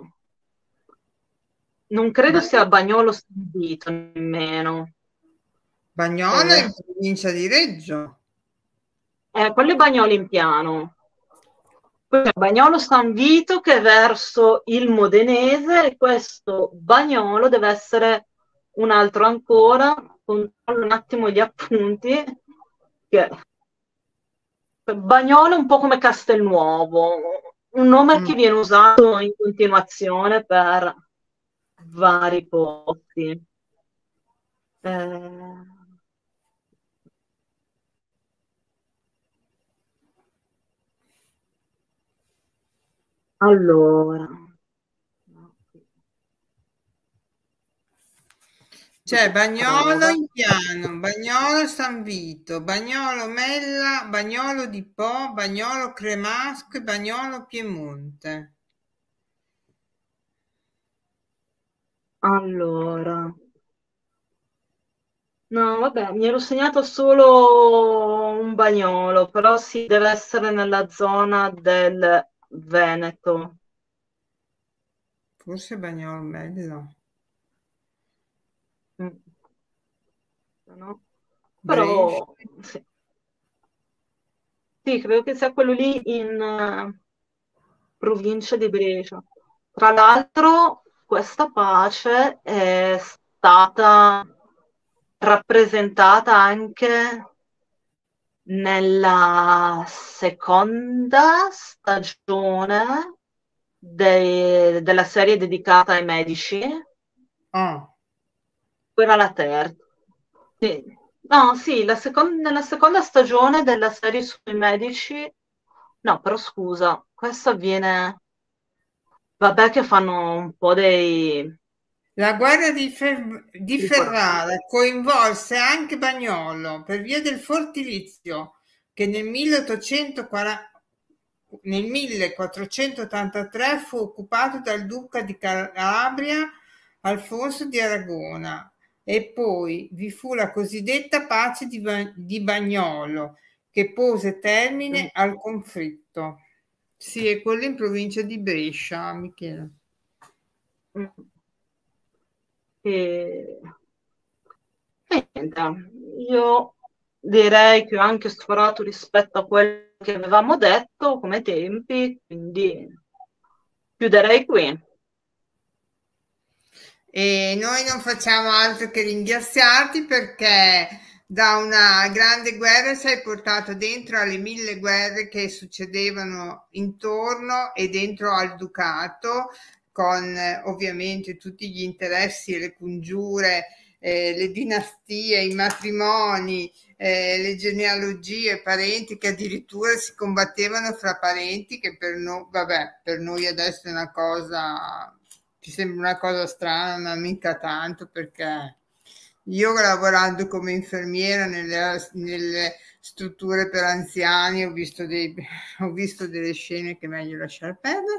non credo sia Bagnolo Stabilito nemmeno. Bagnolo è Eh, in provincia di Reggio. eh, quello è Bagnolo in piano. Poi c'è Bagnolo San Vito che è verso il Modenese, e questo Bagnolo deve essere un altro ancora. Controllo un attimo gli appunti. Che Bagnolo è un po' come Castelnuovo, un nome Mm. che viene usato in continuazione per vari posti. Eh, allora, C'è così Bagnolo trova. in piano, Bagnolo San Vito, Bagnolo Mella, Bagnolo di Po, Bagnolo Cremasco e Bagnolo Piemonte. Allora, no, vabbè, mi ero segnato solo un Bagnolo, però sì, deve essere nella zona del Veneto. Forse Bagnolo Mella. Mm, no? Brescia. Però sì. Sì, credo che sia quello lì in eh, provincia di Brescia. Tra l'altro, questa pace è stata rappresentata anche nella seconda stagione de- della serie dedicata ai medici. Oh, Quella la terza. Sì. No, sì, la secon- nella seconda stagione della serie sui medici. No, però scusa, questo avviene. Vabbè, che fanno un po' dei. la guerra di, Fer- di dei qua- Ferrara coinvolse anche Bagnolo per via del fortilizio che nel milleottocentoquaranta nel millequattrocentottantatré fu occupato dal duca di Calabria Alfonso di Aragona, e poi vi fu la cosiddetta pace di, Ba- di Bagnolo che pose termine al conflitto. Sì, è quello in provincia di Brescia, Michele. E... e niente, io direi che ho anche sforato rispetto a quello che avevamo detto come tempi, quindi chiuderei qui. E noi non facciamo altro che ringraziarti perché da una grande guerra ci hai portato dentro alle mille guerre che succedevano intorno e dentro al Ducato, con eh, ovviamente tutti gli interessi e le congiure, eh, le dinastie, i matrimoni, eh, le genealogie, parenti che addirittura si combattevano fra parenti, che per noi, vabbè, per noi adesso è una cosa, ci sembra una cosa strana, ma mica tanto, perché Io lavorando come infermiera nelle, nelle strutture per anziani ho visto, dei, ho visto delle scene che è meglio lasciare perdere,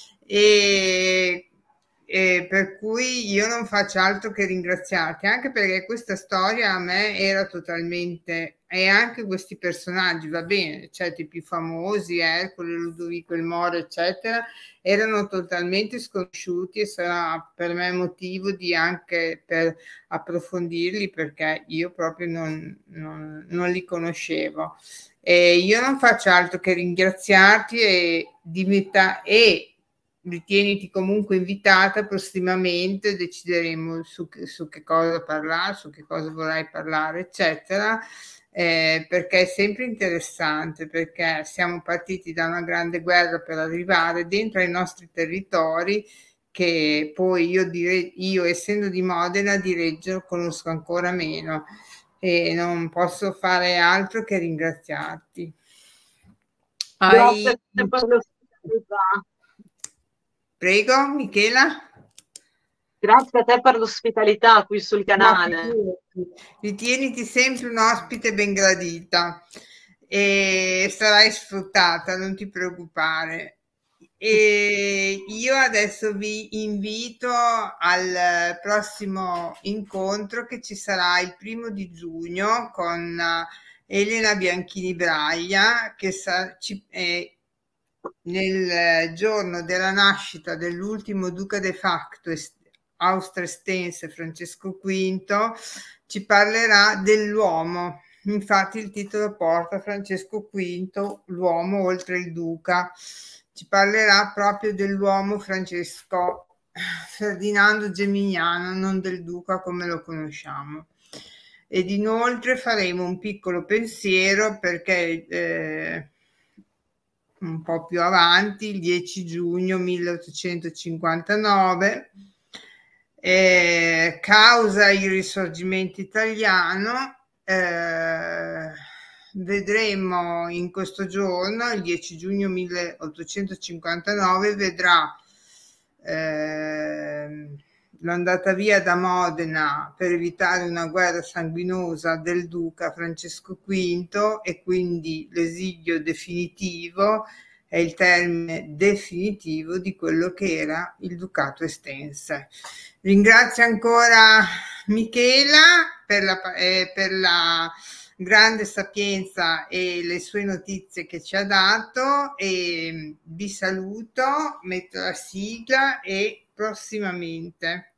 e, e per cui io non faccio altro che ringraziarti, anche perché questa storia a me era totalmente, e anche questi personaggi, va bene, certo i più famosi, Ercole, Ludovico il Moro, eccetera, erano totalmente sconosciuti, e sarà per me motivo di anche per approfondirli, perché io proprio non, non, non li conoscevo. E io non faccio altro che ringraziarti e, diventa, e ritieniti comunque invitata prossimamente, decideremo su, su che cosa parlare, su che cosa vorrai parlare, eccetera. Eh, perché è sempre interessante, perché siamo partiti da una grande guerra per arrivare dentro ai nostri territori, che poi io, dire, io essendo di Modena, di Reggio conosco ancora meno, e non posso fare altro che ringraziarti. Grazie Hai... a te per l'ospitalità. Prego, Michela. Grazie a te per l'ospitalità qui sul Ma canale. ritieniti sempre un ospite ben gradita e sarai sfruttata, non ti preoccupare. E io adesso vi invito al prossimo incontro, che ci sarà il primo di giugno con Elena Bianchini Braglia, che sa, ci, eh, nel giorno della nascita dell'ultimo duca de facto austro-estense Francesco quinto, ci parlerà dell'uomo. Infatti il titolo porta Francesco quinto, l'uomo oltre il duca. Ci parlerà proprio dell'uomo Francesco Ferdinando Geminiano, non del duca come lo conosciamo. Ed inoltre faremo un piccolo pensiero, perché eh, un po' più avanti, il dieci giugno milleottocentocinquantanove, eh, causa il risorgimento italiano, eh, vedremo in questo giorno, il dieci giugno milleottocentocinquantanove, vedrà eh, l'andata via da Modena per evitare una guerra sanguinosa del duca Francesco quinto, e quindi l'esilio definitivo, è il termine definitivo di quello che era il ducato estense. Ringrazio ancora Michela per la, eh, per la grande sapienza e le sue notizie che ci ha dato, e vi saluto, metto la sigla e prossimamente.